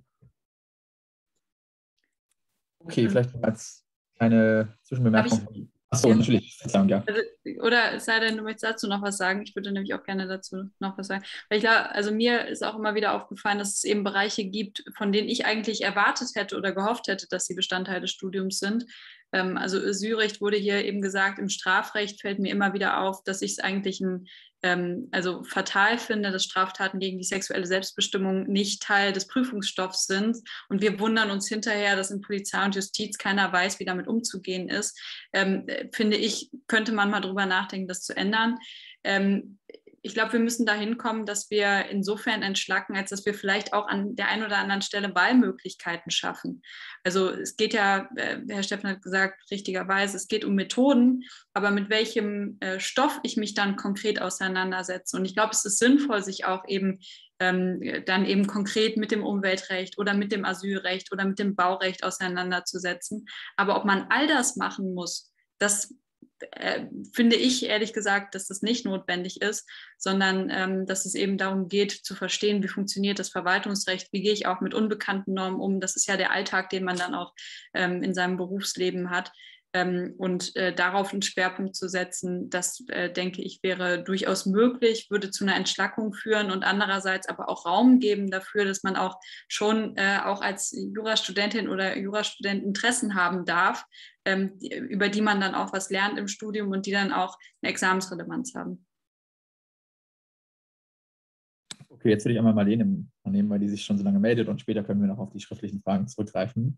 G: Okay, vielleicht als kleine Zwischenbemerkung. Achso, ja. Natürlich. Ja.
E: Also, oder es sei denn, du möchtest dazu noch was sagen. Ich würde nämlich auch gerne dazu noch was sagen. Weil ich glaube, also mir ist auch immer wieder aufgefallen, dass es eben Bereiche gibt, von denen ich eigentlich erwartet hätte oder gehofft hätte, dass sie Bestandteil des Studiums sind. Also Asylrecht wurde hier eben gesagt, im Strafrecht fällt mir immer wieder auf, dass ich es eigentlich fatal finde, dass Straftaten gegen die sexuelle Selbstbestimmung nicht Teil des Prüfungsstoffs sind. Und wir wundern uns hinterher, dass in Polizei und Justiz keiner weiß, wie damit umzugehen ist. Finde ich, könnte man mal drüber nachdenken, das zu ändern. Ich glaube, wir müssen dahin kommen, dass wir insofern entschlacken, als dass wir vielleicht auch an der einen oder anderen Stelle Wahlmöglichkeiten schaffen. Also es geht ja, Herr Steffen hat gesagt, richtigerweise, es geht um Methoden, aber mit welchem Stoff ich mich dann konkret auseinandersetze. Und ich glaube, es ist sinnvoll, sich auch eben dann eben konkret mit dem Umweltrecht oder mit dem Asylrecht oder mit dem Baurecht auseinanderzusetzen. Aber ob man all das machen muss, das finde ich ehrlich gesagt, dass das nicht notwendig ist, sondern dass es eben darum geht, zu verstehen, wie funktioniert das Verwaltungsrecht, wie gehe ich auch mit unbekannten Normen um. Das ist ja der Alltag, den man dann auch in seinem Berufsleben hat. Und darauf einen Schwerpunkt zu setzen, das denke ich, wäre durchaus möglich, würde zu einer Entschlackung führen und andererseits aber auch Raum geben dafür, dass man auch schon auch als Jurastudentin oder Jurastudent Interessen haben darf, über die man dann auch was lernt im Studium und die dann auch eine Examensrelevanz haben.
G: Okay, jetzt würde ich einmal Marlene annehmen, weil die sich schon so lange meldet und später können wir noch auf die schriftlichen Fragen zurückgreifen.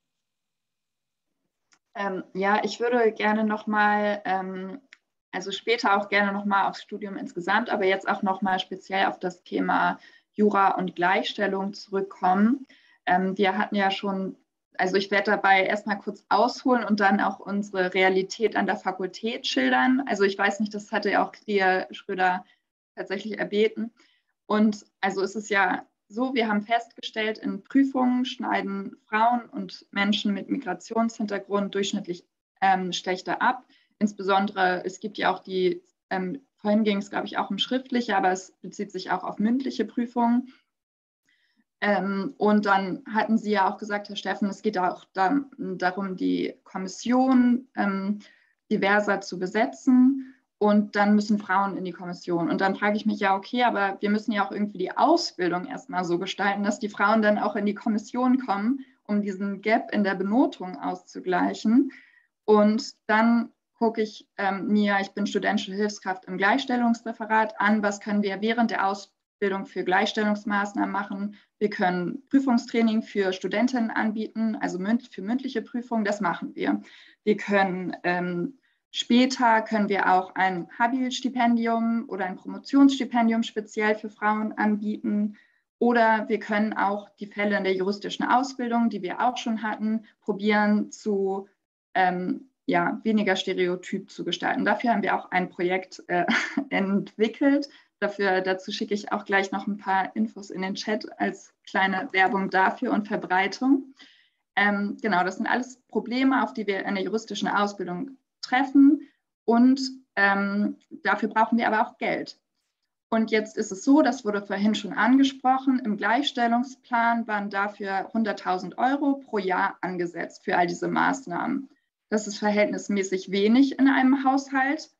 H: Ja, ich würde gerne nochmal, also später auch gerne nochmal aufs Studium insgesamt, aber jetzt auch nochmal speziell auf das Thema Jura und Gleichstellung zurückkommen. Wir hatten ja schon, also ich werde dabei erstmal kurz ausholen und dann auch unsere Realität an der Fakultät schildern. Also ich weiß nicht, das hatte ja auch Ria Schröder tatsächlich erbeten. Und also es ist ja so, wir haben festgestellt, in Prüfungen schneiden Frauen und Menschen mit Migrationshintergrund durchschnittlich schlechter ab. Insbesondere, es gibt ja auch die, vorhin ging es, glaube ich, auch um schriftliche, aber es bezieht sich auch auf mündliche Prüfungen. Und dann hatten Sie ja auch gesagt, Herr Steffen, es geht auch darum, die Kommission diverser zu besetzen. Und dann müssen Frauen in die Kommission. Und dann frage ich mich ja, okay, aber wir müssen ja auch irgendwie die Ausbildung erstmal so gestalten, dass die Frauen dann auch in die Kommission kommen, um diesen Gap in der Benotung auszugleichen. Und dann gucke ich ich bin studentische Hilfskraft im Gleichstellungsreferat an, was können wir während der Ausbildung für Gleichstellungsmaßnahmen machen. Wir können Prüfungstraining für Studentinnen anbieten, also für mündliche Prüfungen, das machen wir. Wir können später können wir auch ein Habil-Stipendium oder ein Promotionsstipendium speziell für Frauen anbieten. Oder wir können auch die Fälle in der juristischen Ausbildung, die wir auch schon hatten, probieren zu weniger stereotyp zu gestalten. Dafür haben wir auch ein Projekt entwickelt. Dazu schicke ich auch gleich noch ein paar Infos in den Chat als kleine Werbung dafür und Verbreitung. Genau, das sind alles Probleme, auf die wir in der juristischen Ausbildung treffen und dafür brauchen wir aber auch Geld. Und jetzt ist es so, das wurde vorhin schon angesprochen, im Gleichstellungsplan waren dafür 100.000 € pro Jahr angesetzt für all diese Maßnahmen. Das ist verhältnismäßig wenig in einem Haushalt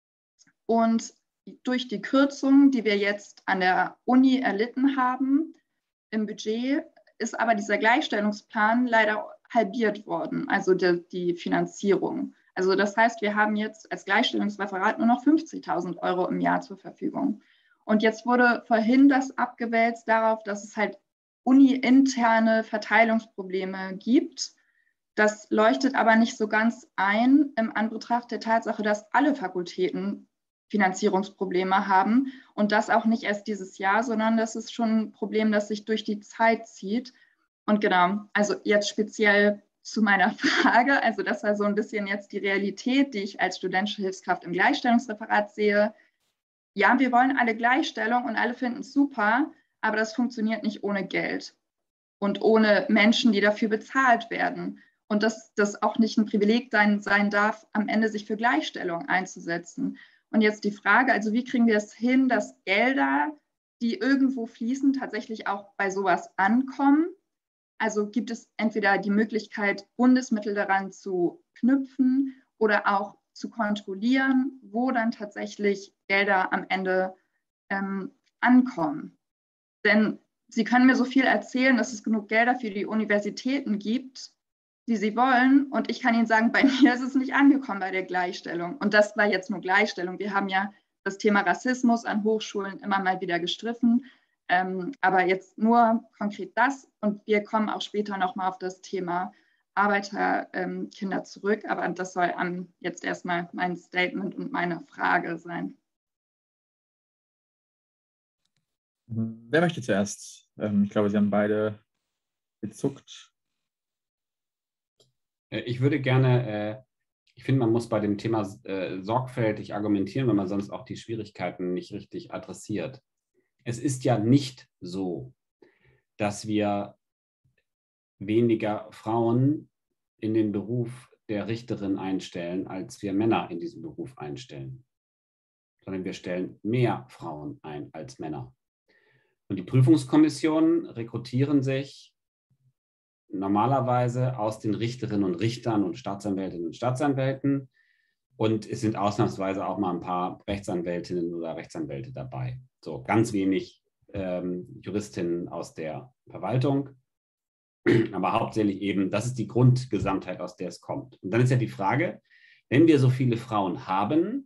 H: und durch die Kürzungen, die wir jetzt an der Uni erlitten haben im Budget, ist aber dieser Gleichstellungsplan leider halbiert worden, also die Finanzierung. Also das heißt, wir haben jetzt als Gleichstellungsreferat nur noch 50.000 € im Jahr zur Verfügung. Und jetzt wurde vorhin das abgewälzt darauf, dass es halt uni-interne Verteilungsprobleme gibt. Das leuchtet aber nicht so ganz ein im Anbetracht der Tatsache, dass alle Fakultäten Finanzierungsprobleme haben und das auch nicht erst dieses Jahr, sondern das ist schon ein Problem, das sich durch die Zeit zieht. Und genau, also jetzt speziell zu meiner Frage, also das war so ein bisschen jetzt die Realität, die ich als studentische Hilfskraft im Gleichstellungsreferat sehe. Ja, wir wollen alle Gleichstellung und alle finden es super, aber das funktioniert nicht ohne Geld und ohne Menschen, die dafür bezahlt werden. Und dass das auch nicht ein Privileg sein darf, am Ende sich für Gleichstellung einzusetzen. Und jetzt die Frage, also wie kriegen wir es hin, dass Gelder, die irgendwo fließen, tatsächlich auch bei sowas ankommen? Also gibt es entweder die Möglichkeit, Bundesmittel daran zu knüpfen oder auch zu kontrollieren, wo dann tatsächlich Gelder am Ende ankommen. Denn Sie können mir so viel erzählen, dass es genug Gelder für die Universitäten gibt, die sie wollen. Und ich kann Ihnen sagen, bei mir ist es nicht angekommen bei der Gleichstellung. Und das war jetzt nur Gleichstellung. Wir haben ja das Thema Rassismus an Hochschulen immer mal wieder gestriffen. Aber jetzt nur konkret das. Und wir kommen auch später nochmal auf das Thema Arbeiterkinder zurück. Aber das soll jetzt erstmal mein Statement und meine Frage sein.
G: Wer möchte zuerst? Ich glaube, Sie haben beide gezuckt.
D: Ich würde gerne, ich finde, man muss bei dem Thema sorgfältig argumentieren, wenn man sonst auch die Schwierigkeiten nicht richtig adressiert. Es ist ja nicht so, dass wir weniger Frauen in den Beruf der Richterin einstellen, als wir Männer in diesen Beruf einstellen, sondern wir stellen mehr Frauen ein als Männer. Und die Prüfungskommissionen rekrutieren sich normalerweise aus den Richterinnen und Richtern und Staatsanwältinnen und Staatsanwälten. Und es sind ausnahmsweise auch mal ein paar Rechtsanwältinnen oder Rechtsanwälte dabei. So ganz wenig Juristinnen aus der Verwaltung. Aber hauptsächlich eben, das ist die Grundgesamtheit, aus der es kommt. Und dann ist ja die Frage, wenn wir so viele Frauen haben,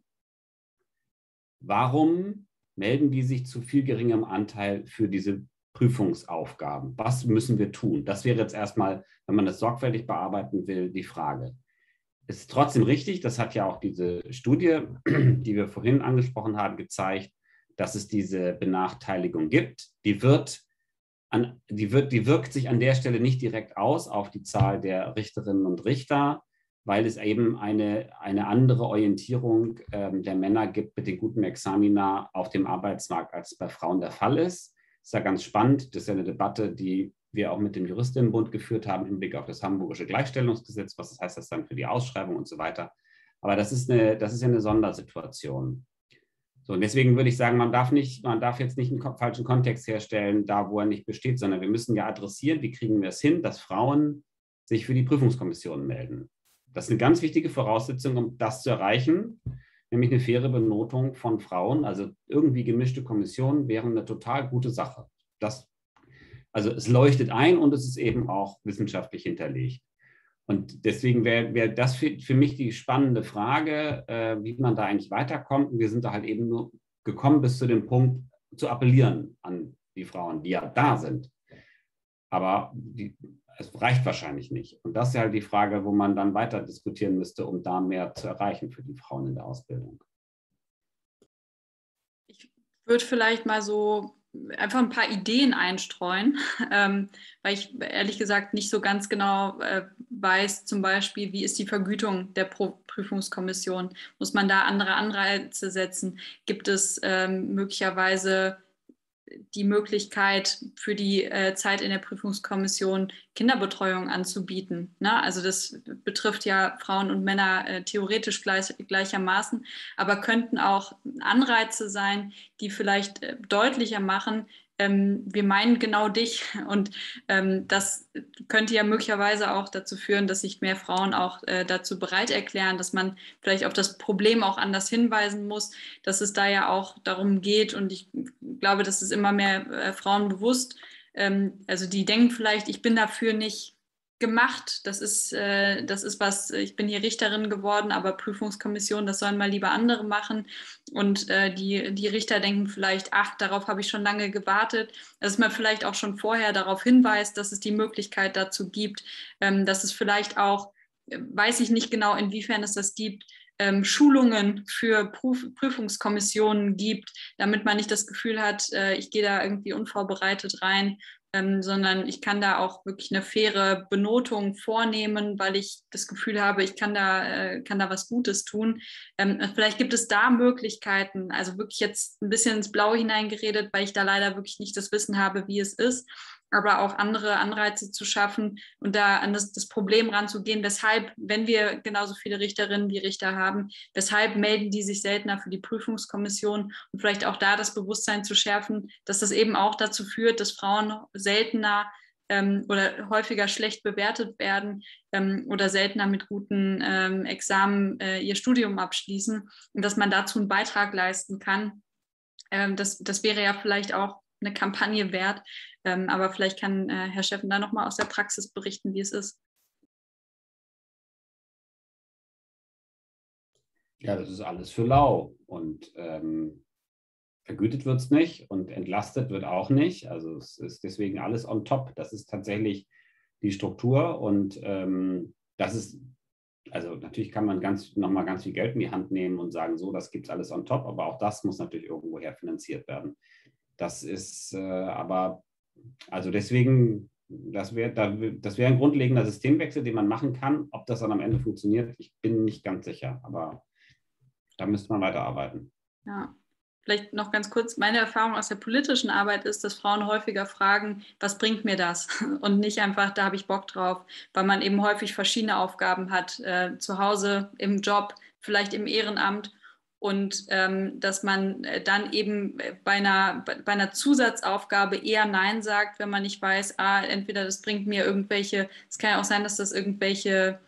D: warum melden die sich zu viel geringerem Anteil für diese Prüfungsaufgaben? Was müssen wir tun? Das wäre jetzt erstmal, wenn man das sorgfältig bearbeiten will, die Frage. Es ist trotzdem richtig, das hat ja auch diese Studie, die wir vorhin angesprochen haben, gezeigt, dass es diese Benachteiligung gibt. Die wirkt sich an der Stelle nicht direkt aus auf die Zahl der Richterinnen und Richter, weil es eben eine andere Orientierung der Männer gibt mit den guten Examina auf dem Arbeitsmarkt, als bei Frauen der Fall ist. Das ist ja ganz spannend. Das ist ja eine Debatte, die wir auch mit dem Juristinnenbund geführt haben im Blick auf das Hamburgische Gleichstellungsgesetz. Was heißt das dann für die Ausschreibung und so weiter? Aber das ist ja eine Sondersituation. So, und deswegen würde ich sagen, man darf jetzt nicht einen falschen Kontext herstellen, da wo er nicht besteht, sondern wir müssen ja adressieren, wie kriegen wir es hin, dass Frauen sich für die Prüfungskommission melden. Das ist eine ganz wichtige Voraussetzung, um das zu erreichen, nämlich eine faire Benotung von Frauen. Also irgendwie gemischte Kommissionen wären eine total gute Sache. Also es leuchtet ein und es ist eben auch wissenschaftlich hinterlegt. Und deswegen wäre das für mich die spannende Frage, wie man da eigentlich weiterkommt. Und wir sind da halt eben nur gekommen bis zu dem Punkt, zu appellieren an die Frauen, die ja da sind. Aber es reicht wahrscheinlich nicht. Und das ist halt die Frage, wo man dann weiter diskutieren müsste, um da mehr zu erreichen für die Frauen in der Ausbildung.
E: Ich würde vielleicht mal so einfach ein paar Ideen einstreuen, weil ich ehrlich gesagt nicht so ganz genau weiß, zum Beispiel, wie ist die Vergütung der Prüfungskommission? Muss man da andere Anreize setzen? Gibt es möglicherweise die Möglichkeit für die Zeit in der Prüfungskommission Kinderbetreuung anzubieten. Ne? Also das betrifft ja Frauen und Männer theoretisch gleichermaßen, aber könnten auch Anreize sein, die vielleicht deutlicher machen, wir meinen genau dich, und das könnte ja möglicherweise auch dazu führen, dass sich mehr Frauen auch dazu bereit erklären, dass man vielleicht auf das Problem auch anders hinweisen muss, dass es da ja auch darum geht, und ich glaube, das ist immer mehr Frauen bewusst, also die denken vielleicht, ich bin dafür nicht gemacht, das ist was, ich bin hier Richterin geworden, aber Prüfungskommission, das sollen mal lieber andere machen, und die Richter denken vielleicht, ach, darauf habe ich schon lange gewartet, dass man vielleicht auch schon vorher darauf hinweist, dass es die Möglichkeit dazu gibt, dass es vielleicht auch, weiß ich nicht genau, inwiefern es das gibt, Schulungen für Prüfungskommissionen gibt, damit man nicht das Gefühl hat, ich gehe da irgendwie unvorbereitet rein. sondern ich kann da auch wirklich eine faire Benotung vornehmen, weil ich das Gefühl habe, ich kann da was Gutes tun. Vielleicht gibt es da Möglichkeiten, also wirklich jetzt ein bisschen ins Blaue hineingeredet, weil ich da leider wirklich nicht das Wissen habe, wie es ist, aber auch andere Anreize zu schaffen und da an das Problem ranzugehen, weshalb, wenn wir genauso viele Richterinnen wie Richter haben, weshalb melden die sich seltener für die Prüfungskommission und vielleicht auch da das Bewusstsein zu schärfen, dass das eben auch dazu führt, dass Frauen seltener oder häufiger schlecht bewertet werden oder seltener mit guten Examen ihr Studium abschließen und dass man dazu einen Beitrag leisten kann. Das wäre ja vielleicht auch eine Kampagne wert, aber vielleicht kann Herr Steffen da nochmal aus der Praxis berichten, wie es ist.
D: Ja, das ist alles für lau und vergütet wird es nicht und entlastet wird auch nicht. Also es ist deswegen alles on top. Das ist tatsächlich die Struktur und das ist, also natürlich kann man nochmal ganz viel Geld in die Hand nehmen und sagen, so, das gibt es alles on top, aber auch das muss natürlich irgendwoher finanziert werden. Das ist aber, also deswegen, das wäre ein grundlegender Systemwechsel, den man machen kann. Ob das dann am Ende funktioniert, ich bin nicht ganz sicher, aber da müsste man weiterarbeiten.
E: Ja, vielleicht noch ganz kurz, meine Erfahrung aus der politischen Arbeit ist, dass Frauen häufiger fragen, was bringt mir das? Und nicht einfach, da habe ich Bock drauf, weil man eben häufig verschiedene Aufgaben hat, zu Hause, im Job, vielleicht im Ehrenamt. Und dass man dann eben bei einer Zusatzaufgabe eher Nein sagt, wenn man nicht weiß, entweder das bringt mir irgendwelche, es kann ja auch sein, dass das irgendwelche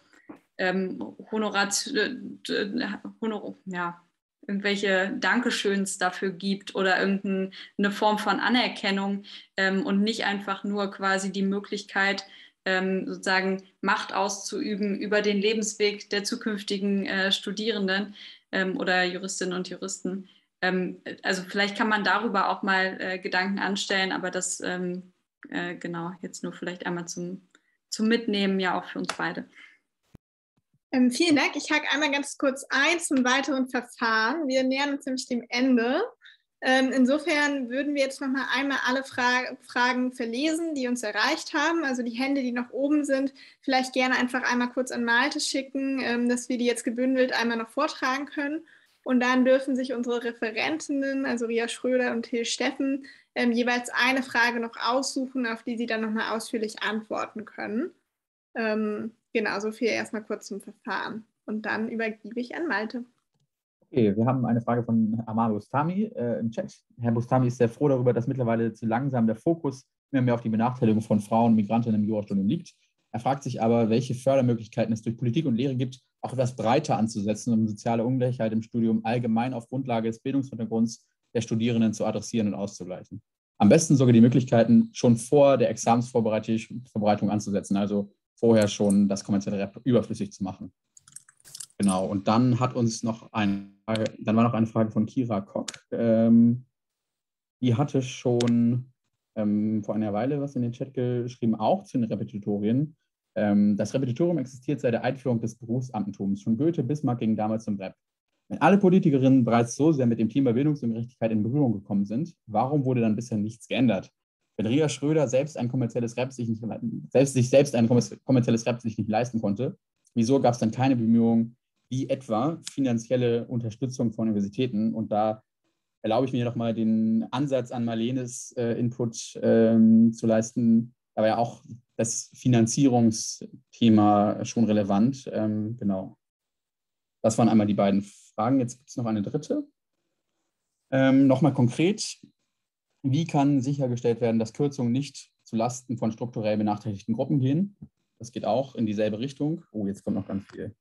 E: irgendwelche Dankeschöns dafür gibt oder irgendeine Form von Anerkennung und nicht einfach nur quasi die Möglichkeit, sozusagen Macht auszuüben über den Lebensweg der zukünftigen Studierenden oder Juristinnen und Juristen. Also vielleicht kann man darüber auch mal Gedanken anstellen, aber das genau, jetzt nur vielleicht einmal zum Mitnehmen, ja auch für uns beide.
A: Vielen Dank. Ich hake einmal ganz kurz ein zum weiteren Verfahren. Wir nähern uns nämlich dem Ende. Insofern würden wir jetzt nochmal einmal alle Fragen verlesen, die uns erreicht haben. Also die Hände, die noch oben sind, vielleicht gerne einfach einmal kurz an Malte schicken, dass wir die jetzt gebündelt einmal noch vortragen können. Und dann dürfen sich unsere Referentinnen, also Ria Schröder und Till Steffen, jeweils eine Frage noch aussuchen, auf die sie dann nochmal ausführlich antworten können. Genau, so viel erstmal kurz zum Verfahren. Und dann übergebe ich an Malte.
G: Okay, wir haben eine Frage von Amar Bustami im Chat. Herr Bustami ist sehr froh darüber, dass mittlerweile zu langsam der Fokus immer mehr auf die Benachteiligung von Frauen und Migrantinnen im Jurastudium liegt. Er fragt sich aber, welche Fördermöglichkeiten es durch Politik und Lehre gibt, auch etwas breiter anzusetzen, um soziale Ungleichheit im Studium allgemein auf Grundlage des Bildungshintergrunds der Studierenden zu adressieren und auszugleichen. Am besten sogar die Möglichkeiten schon vor der Examensvorbereitung anzusetzen, also vorher schon das kommerzielle Rap überflüssig zu machen. Genau, und dann hat uns noch war noch eine Frage von Kira Kock. Die hatte schon vor einer Weile was in den Chat geschrieben, auch zu den Repetitorien. Das Repetitorium existiert seit der Einführung des Berufsamtentums. Schon Goethe, Bismarck gingen damals zum Rep. Wenn alle Politikerinnen bereits so sehr mit dem Thema Bildungsungerechtigkeit in Berührung gekommen sind, warum wurde dann bisher nichts geändert? Wenn Ria Schröder selbst ein kommerzielles Rap sich nicht leisten konnte, wieso gab es dann keine Bemühungen, wie etwa finanzielle Unterstützung von Universitäten? Und da erlaube ich mir noch mal den Ansatz an Marlenes Input zu leisten. Da war ja auch das Finanzierungsthema schon relevant. Genau. Das waren einmal die beiden Fragen. Jetzt gibt es noch eine dritte. Nochmal konkret. Wie kann sichergestellt werden, dass Kürzungen nicht zulasten von strukturell benachteiligten Gruppen gehen? Das geht auch in dieselbe Richtung. Oh, jetzt kommt noch ganz viel.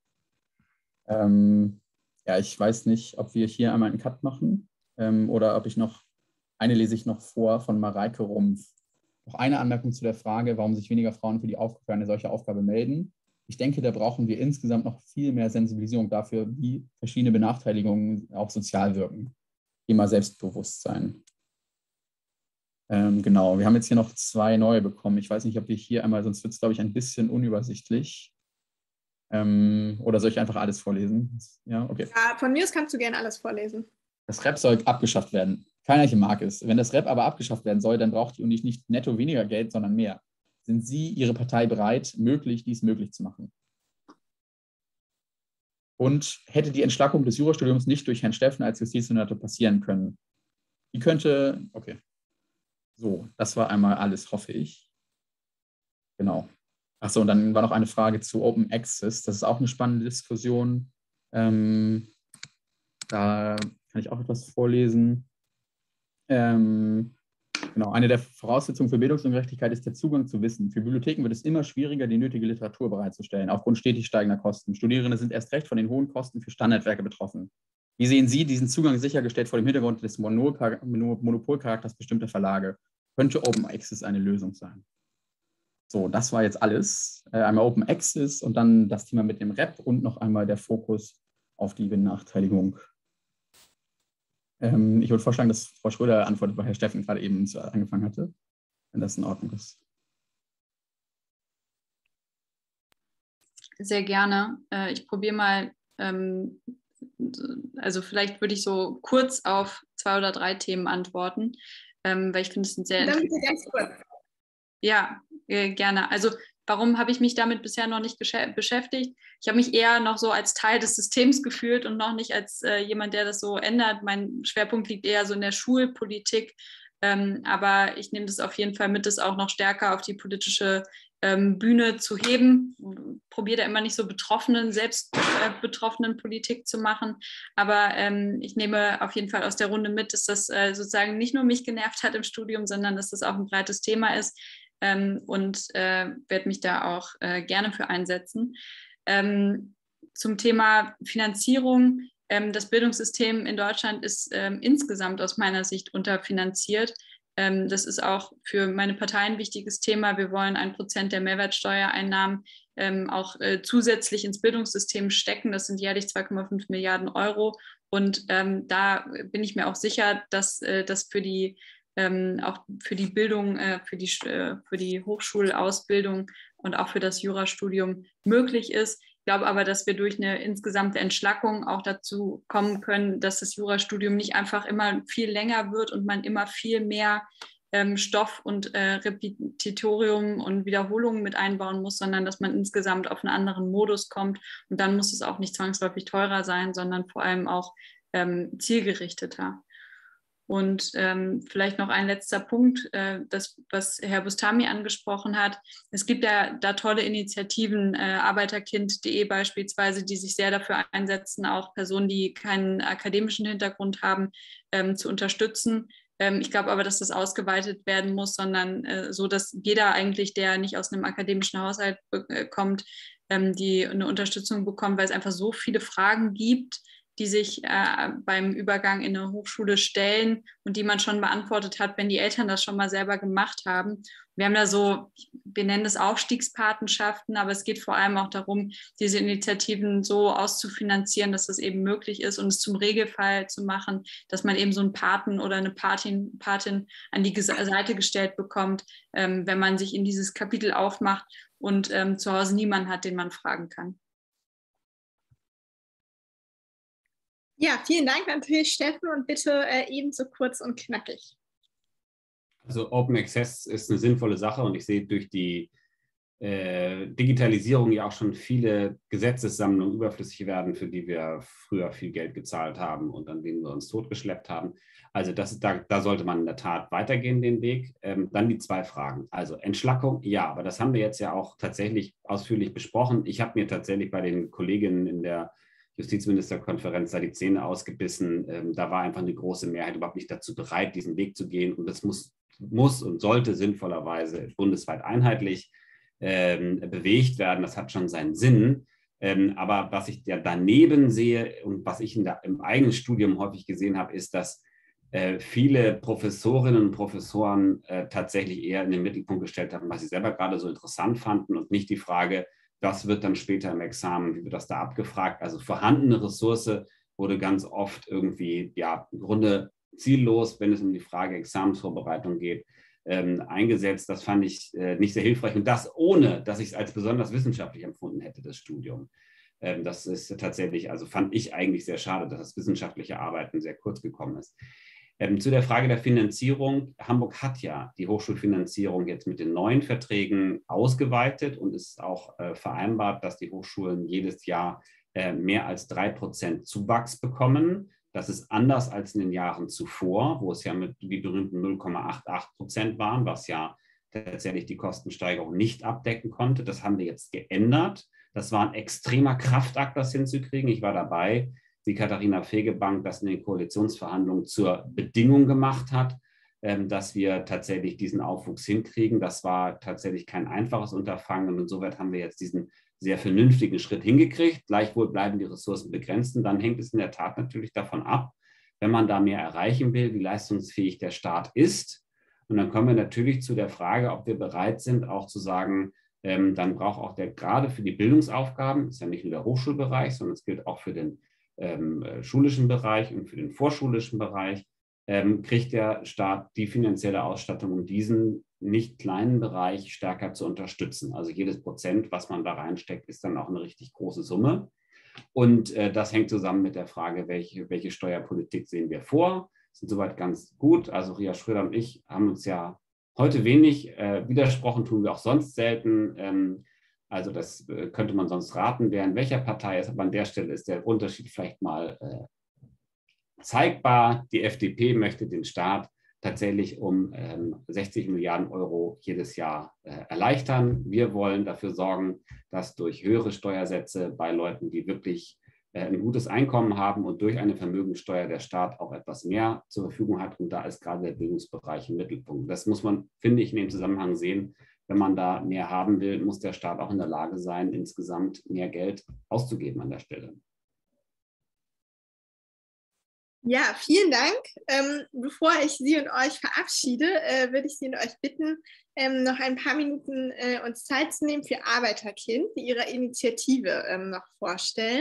G: Ja, ich weiß nicht, ob wir hier einmal einen Cut machen oder ob eine lese ich noch vor von Mareike Rumpf. Noch eine Anmerkung zu der Frage, warum sich weniger Frauen für eine solche Aufgabe melden. Ich denke, da brauchen wir insgesamt noch viel mehr Sensibilisierung dafür, wie verschiedene Benachteiligungen auch sozial wirken. Thema Selbstbewusstsein. Genau, wir haben jetzt hier noch 2 neue bekommen. Ich weiß nicht, ob wir hier einmal, sonst wird es, glaube ich, ein bisschen unübersichtlich. Oder soll ich einfach alles vorlesen? Ja, okay.
A: Ja, von mir aus kannst du gerne alles vorlesen.
G: Das Rap soll abgeschafft werden. Kleinreiche Mark ist. Wenn das Rep aber abgeschafft werden soll, dann braucht die Uni nicht netto weniger Geld, sondern mehr. Sind Sie, Ihre Partei bereit, dies möglich zu machen? Und hätte die Entschlackung des Jurastudiums nicht durch Herrn Steffen als Justizsenator passieren können? Wie könnte, okay, so, das war einmal alles, hoffe ich. Genau. Achso, und dann war noch eine Frage zu Open Access. Das ist auch eine spannende Diskussion. Da kann ich auch etwas vorlesen. Genau, eine der Voraussetzungen für Bildungsungerechtigkeit ist der Zugang zu Wissen. Für Bibliotheken wird es immer schwieriger, die nötige Literatur bereitzustellen, aufgrund stetig steigender Kosten. Studierende sind erst recht von den hohen Kosten für Standardwerke betroffen. Wie sehen Sie diesen Zugang sichergestellt vor dem Hintergrund des Monopolcharakters bestimmter Verlage? Könnte Open Access eine Lösung sein? So, das war jetzt alles. Einmal Open Access und dann das Thema mit dem Rep und noch einmal der Fokus auf die Benachteiligung. Ich würde vorschlagen, dass Frau Schröder antwortet, weil Herr Steffen gerade eben angefangen hatte, wenn das in Ordnung ist.
E: Sehr gerne. Ich probiere mal, also vielleicht würde ich so kurz auf 2 oder 3 Themen antworten, weil ich finde, es sind sehr interessant.
A: Dann bitte ganz kurz.
E: Ja, gerne. Also warum habe ich mich damit bisher noch nicht beschäftigt? Ich habe mich eher noch so als Teil des Systems gefühlt und noch nicht als jemand, der das so ändert. Mein Schwerpunkt liegt eher so in der Schulpolitik. Aber ich nehme das auf jeden Fall mit, das auch noch stärker auf die politische Bühne zu heben. Probiere da immer nicht so selbst betroffenen Politik zu machen. Aber ich nehme auf jeden Fall aus der Runde mit, dass das sozusagen nicht nur mich genervt hat im Studium, sondern dass das auch ein breites Thema ist. Und werde mich da auch gerne für einsetzen. Zum Thema Finanzierung. Das Bildungssystem in Deutschland ist insgesamt aus meiner Sicht unterfinanziert. Das ist auch für meine Partei ein wichtiges Thema. Wir wollen 1% der Mehrwertsteuereinnahmen auch zusätzlich ins Bildungssystem stecken. Das sind jährlich 2,5 Milliarden Euro. Und da bin ich mir auch sicher, dass das auch für die Bildung, für die Hochschulausbildung und auch für das Jurastudium möglich ist. Ich glaube aber, dass wir durch eine insgesamte Entschlackung auch dazu kommen können, dass das Jurastudium nicht einfach immer viel länger wird und man immer viel mehr Stoff und Repetitorium und Wiederholungen mit einbauen muss, sondern dass man insgesamt auf einen anderen Modus kommt. Und dann muss es auch nicht zwangsläufig teurer sein, sondern vor allem auch zielgerichteter. Und vielleicht noch ein letzter Punkt, das, was Herr Bustami angesprochen hat. Es gibt ja da tolle Initiativen, arbeiterkind.de beispielsweise, die sich sehr dafür einsetzen, auch Personen, die keinen akademischen Hintergrund haben, zu unterstützen. Ich glaube aber, dass das ausgeweitet werden muss, sondern so, dass jeder eigentlich, der nicht aus einem akademischen Haushalt kommt, die eine Unterstützung bekommt, weil es einfach so viele Fragen gibt, die sich beim Übergang in eine Hochschule stellen und die man schon beantwortet hat, wenn die Eltern das schon mal selber gemacht haben. Wir haben da so, wir nennen das Aufstiegspatenschaften, aber es geht vor allem auch darum, diese Initiativen so auszufinanzieren, dass das eben möglich ist und es zum Regelfall zu machen, dass man eben so einen Paten oder eine Patin an die Seite gestellt bekommt, wenn man sich in dieses Kapitel aufmacht und zu Hause niemanden hat, den man fragen kann.
A: Ja, vielen Dank natürlich, Steffen, und bitte ebenso kurz und knackig.
D: Also Open Access ist eine sinnvolle Sache und ich sehe durch die Digitalisierung ja auch schon viele Gesetzessammlungen überflüssig werden, für die wir früher viel Geld gezahlt haben und an denen wir uns totgeschleppt haben. Also da sollte man in der Tat weitergehen, den Weg. Dann die 2 Fragen. Also Entschlackung, ja, aber das haben wir jetzt ja auch tatsächlich ausführlich besprochen. Ich habe mir tatsächlich bei den Kolleginnen in der Justizministerkonferenz da die Zähne ausgebissen. Da war einfach eine große Mehrheit überhaupt nicht dazu bereit, diesen Weg zu gehen. Und das muss und sollte sinnvollerweise bundesweit einheitlich bewegt werden. Das hat schon seinen Sinn. Aber was ich ja daneben sehe und was ich im eigenen Studium häufig gesehen habe, ist, dass viele Professorinnen und Professoren tatsächlich eher in den Mittelpunkt gestellt haben, was sie selber gerade so interessant fanden und nicht die Frage, was wird dann später im Examen, wie wird das da abgefragt? Also vorhandene Ressource wurde ganz oft irgendwie, ja, im Grunde ziellos, wenn es um die Frage Examensvorbereitung geht, eingesetzt. Das fand ich nicht sehr hilfreich und das ohne, dass ich es als besonders wissenschaftlich empfunden hätte, das Studium. Das ist tatsächlich, also fand ich eigentlich sehr schade, dass das wissenschaftliche Arbeiten sehr kurz gekommen ist. Zu der Frage der Finanzierung. Hamburg hat ja die Hochschulfinanzierung jetzt mit den neuen Verträgen ausgeweitet und es ist auch vereinbart, dass die Hochschulen jedes Jahr mehr als 3% Zuwachs bekommen. Das ist anders als in den Jahren zuvor, wo es ja mit die berühmten 0,88% waren, was ja tatsächlich die Kostensteigerung nicht abdecken konnte. Das haben wir jetzt geändert. Das war ein extremer Kraftakt, das hinzukriegen. Ich war dabei, wie Katharina Fegebank das in den Koalitionsverhandlungen zur Bedingung gemacht hat, dass wir tatsächlich diesen Aufwuchs hinkriegen. Das war tatsächlich kein einfaches Unterfangen und insoweit haben wir jetzt diesen sehr vernünftigen Schritt hingekriegt. Gleichwohl bleiben die Ressourcen begrenzt und dann hängt es in der Tat natürlich davon ab, wenn man da mehr erreichen will, wie leistungsfähig der Staat ist. Und dann kommen wir natürlich zu der Frage, ob wir bereit sind, auch zu sagen, dann braucht auch gerade für die Bildungsaufgaben, das ist ja nicht nur der Hochschulbereich, sondern es gilt auch für den schulischen Bereich und für den vorschulischen Bereich, kriegt der Staat die finanzielle Ausstattung, um diesen nicht kleinen Bereich stärker zu unterstützen. Also jedes Prozent, was man da reinsteckt, ist dann auch eine richtig große Summe. Und das hängt zusammen mit der Frage, welche Steuerpolitik sehen wir vor. Das ist soweit ganz gut. Also Ria Schröder und ich haben uns ja heute wenig widersprochen, tun wir auch sonst selten. Also das könnte man sonst raten, wer in welcher Partei ist. Aber an der Stelle ist der Unterschied vielleicht mal zeigbar. Die FDP möchte den Staat tatsächlich um 60 Milliarden Euro jedes Jahr erleichtern. Wir wollen dafür sorgen, dass durch höhere Steuersätze bei Leuten, die wirklich ein gutes Einkommen haben und durch eine Vermögensteuer der Staat auch etwas mehr zur Verfügung hat. Und da ist gerade der Bildungsbereich im Mittelpunkt. Das muss man, finde ich, in dem Zusammenhang sehen. Wenn man da mehr haben will, muss der Staat auch in der Lage sein, insgesamt mehr Geld auszugeben an der Stelle.
A: Ja, vielen Dank. Bevor ich Sie und euch verabschiede, würde ich Sie und euch bitten, noch ein paar Minuten uns Zeit zu nehmen für Arbeiterkind, die ihre Initiative noch vorstellen.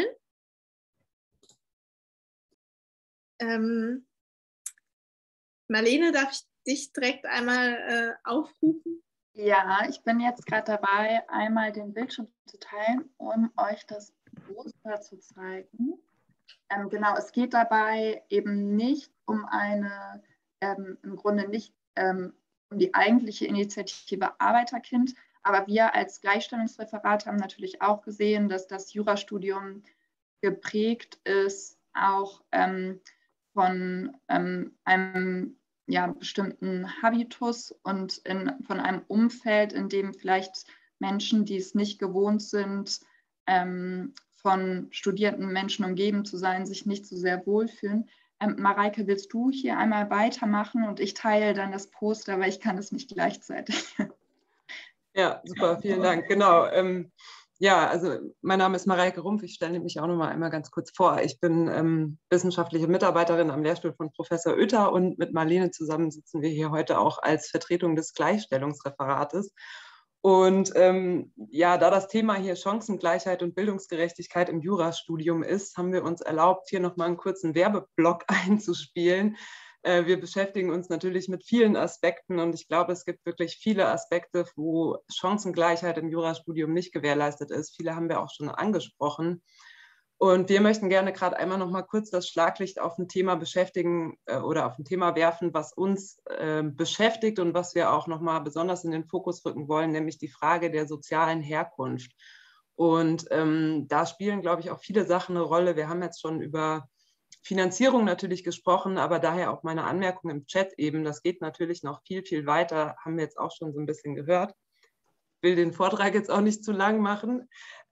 A: Marlene, darf ich dich direkt einmal aufrufen?
H: Ja, ich bin jetzt gerade dabei, einmal den Bildschirm zu teilen, um euch das Poster zu zeigen. Genau, es geht dabei eben nicht um eine, im Grunde nicht um die eigentliche Initiative Arbeiterkind, aber wir als Gleichstellungsreferat haben natürlich auch gesehen, dass das Jurastudium geprägt ist, auch von einem bestimmten Habitus und von einem Umfeld, in dem vielleicht Menschen, die es nicht gewohnt sind, von studierenden Menschen umgeben zu sein, sich nicht so sehr wohlfühlen. Mareike, willst du hier einmal weitermachen und ich teile dann das Poster, weil ich kann es nicht gleichzeitig.
I: Ja, super, vielen Dank. Genau. Ja, also mein Name ist Mareike Rumpf. Ich stelle mich auch noch mal einmal ganz kurz vor. Ich bin wissenschaftliche Mitarbeiterin am Lehrstuhl von Professor Oetter und mit Marlene zusammen sitzen wir hier heute auch als Vertretung des Gleichstellungsreferates. Und ja, da das Thema hier Chancengleichheit und Bildungsgerechtigkeit im Jurastudium ist, haben wir uns erlaubt, hier noch mal einen kurzen Werbeblock einzuspielen. Wir beschäftigen uns natürlich mit vielen Aspekten und ich glaube, es gibt wirklich viele Aspekte, wo Chancengleichheit im Jurastudium nicht gewährleistet ist. Viele haben wir auch schon angesprochen. Und wir möchten gerne gerade einmal noch mal kurz das Schlaglicht auf ein Thema beschäftigen oder auf ein Thema werfen, was uns beschäftigt und was wir auch noch mal besonders in den Fokus rücken wollen, nämlich die Frage der sozialen Herkunft. Und da spielen, glaube ich, auch viele Sachen eine Rolle. Wir haben jetzt schon über Finanzierung natürlich gesprochen, aber daher auch meine Anmerkung im Chat eben, das geht natürlich noch viel, viel weiter, haben wir jetzt auch schon so ein bisschen gehört. Ich will den Vortrag jetzt auch nicht zu lang machen.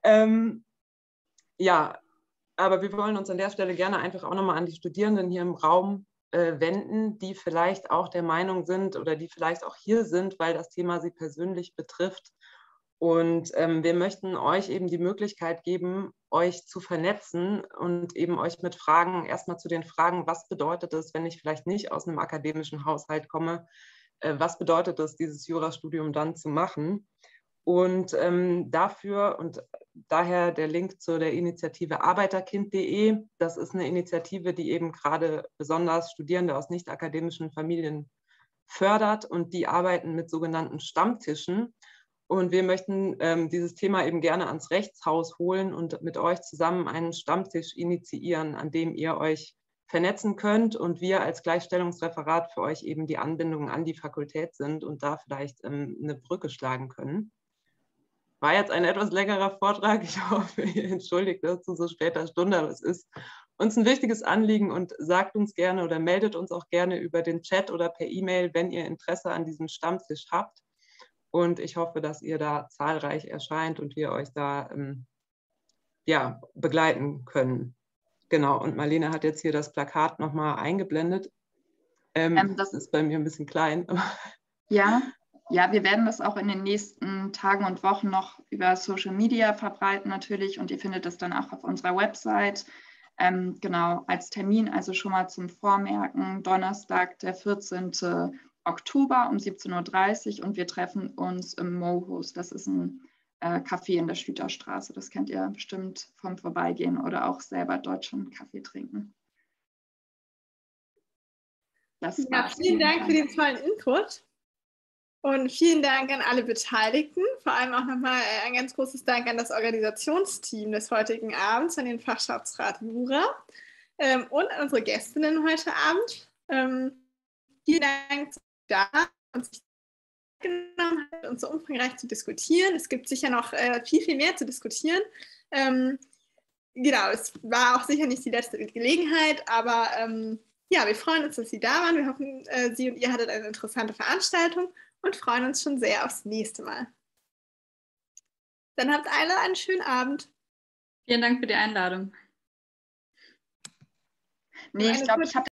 I: Ja, aber wir wollen uns an der Stelle gerne einfach auch nochmal an die Studierenden hier im Raum wenden, die vielleicht auch der Meinung sind oder die vielleicht auch hier sind, weil das Thema sie persönlich betrifft. Und wir möchten euch eben die Möglichkeit geben, euch zu vernetzen und eben euch mit Fragen, erstmal zu den Fragen, was bedeutet es, wenn ich vielleicht nicht aus einem akademischen Haushalt komme, was bedeutet es, dieses Jurastudium dann zu machen? Und dafür und daher der Link zu der Initiative arbeiterkind.de. Das ist eine Initiative, die eben gerade besonders Studierende aus nicht akademischen Familien fördert und die arbeiten mit sogenannten Stammtischen. Und wir möchten dieses Thema eben gerne ans Rechtshaus holen und mit euch zusammen einen Stammtisch initiieren, an dem ihr euch vernetzen könnt und wir als Gleichstellungsreferat für euch eben die Anbindung an die Fakultät sind und da vielleicht eine Brücke schlagen können. War jetzt ein etwas längerer Vortrag. Ich hoffe, ihr entschuldigt das zu so später Stunde, aber es ist uns ein wichtiges Anliegen und sagt uns gerne oder meldet uns auch gerne über den Chat oder per E-Mail, wenn ihr Interesse an diesem Stammtisch habt. Und ich hoffe, dass ihr da zahlreich erscheint und wir euch da ja, begleiten können. Genau, und Marlene hat jetzt hier das Plakat nochmal eingeblendet. Das ist bei mir ein bisschen klein.
H: Ja, wir werden das auch in den nächsten Tagen und Wochen noch über Social Media verbreiten natürlich und ihr findet das dann auch auf unserer Website. Genau, als Termin, also schon mal zum Vormerken, Donnerstag, der 14. Oktober um 17:30 Uhr und wir treffen uns im Mohus. Das ist ein Café in der Schlüterstraße. Das kennt ihr bestimmt vom Vorbeigehen oder auch selber deutschen Kaffee trinken.
A: Ja, vielen Dank für den tollen Input und vielen Dank an alle Beteiligten. Vor allem auch nochmal ein ganz großes Dank an das Organisationsteam des heutigen Abends, an den Fachschaftsrat Jura und an unsere Gästinnen heute Abend. Vielen Dank, dass ihr da und sich genommen habt, uns so umfangreich zu diskutieren. Es gibt sicher noch viel mehr zu diskutieren. Genau, es war auch sicher nicht die letzte Gelegenheit, aber ja, wir freuen uns, dass Sie da waren. Wir hoffen, Sie und ihr hattet eine interessante Veranstaltung und freuen uns schon sehr aufs nächste Mal. Dann habt alle einen schönen Abend.
E: Vielen Dank für die Einladung.
H: Nee, ich glaube, ich habe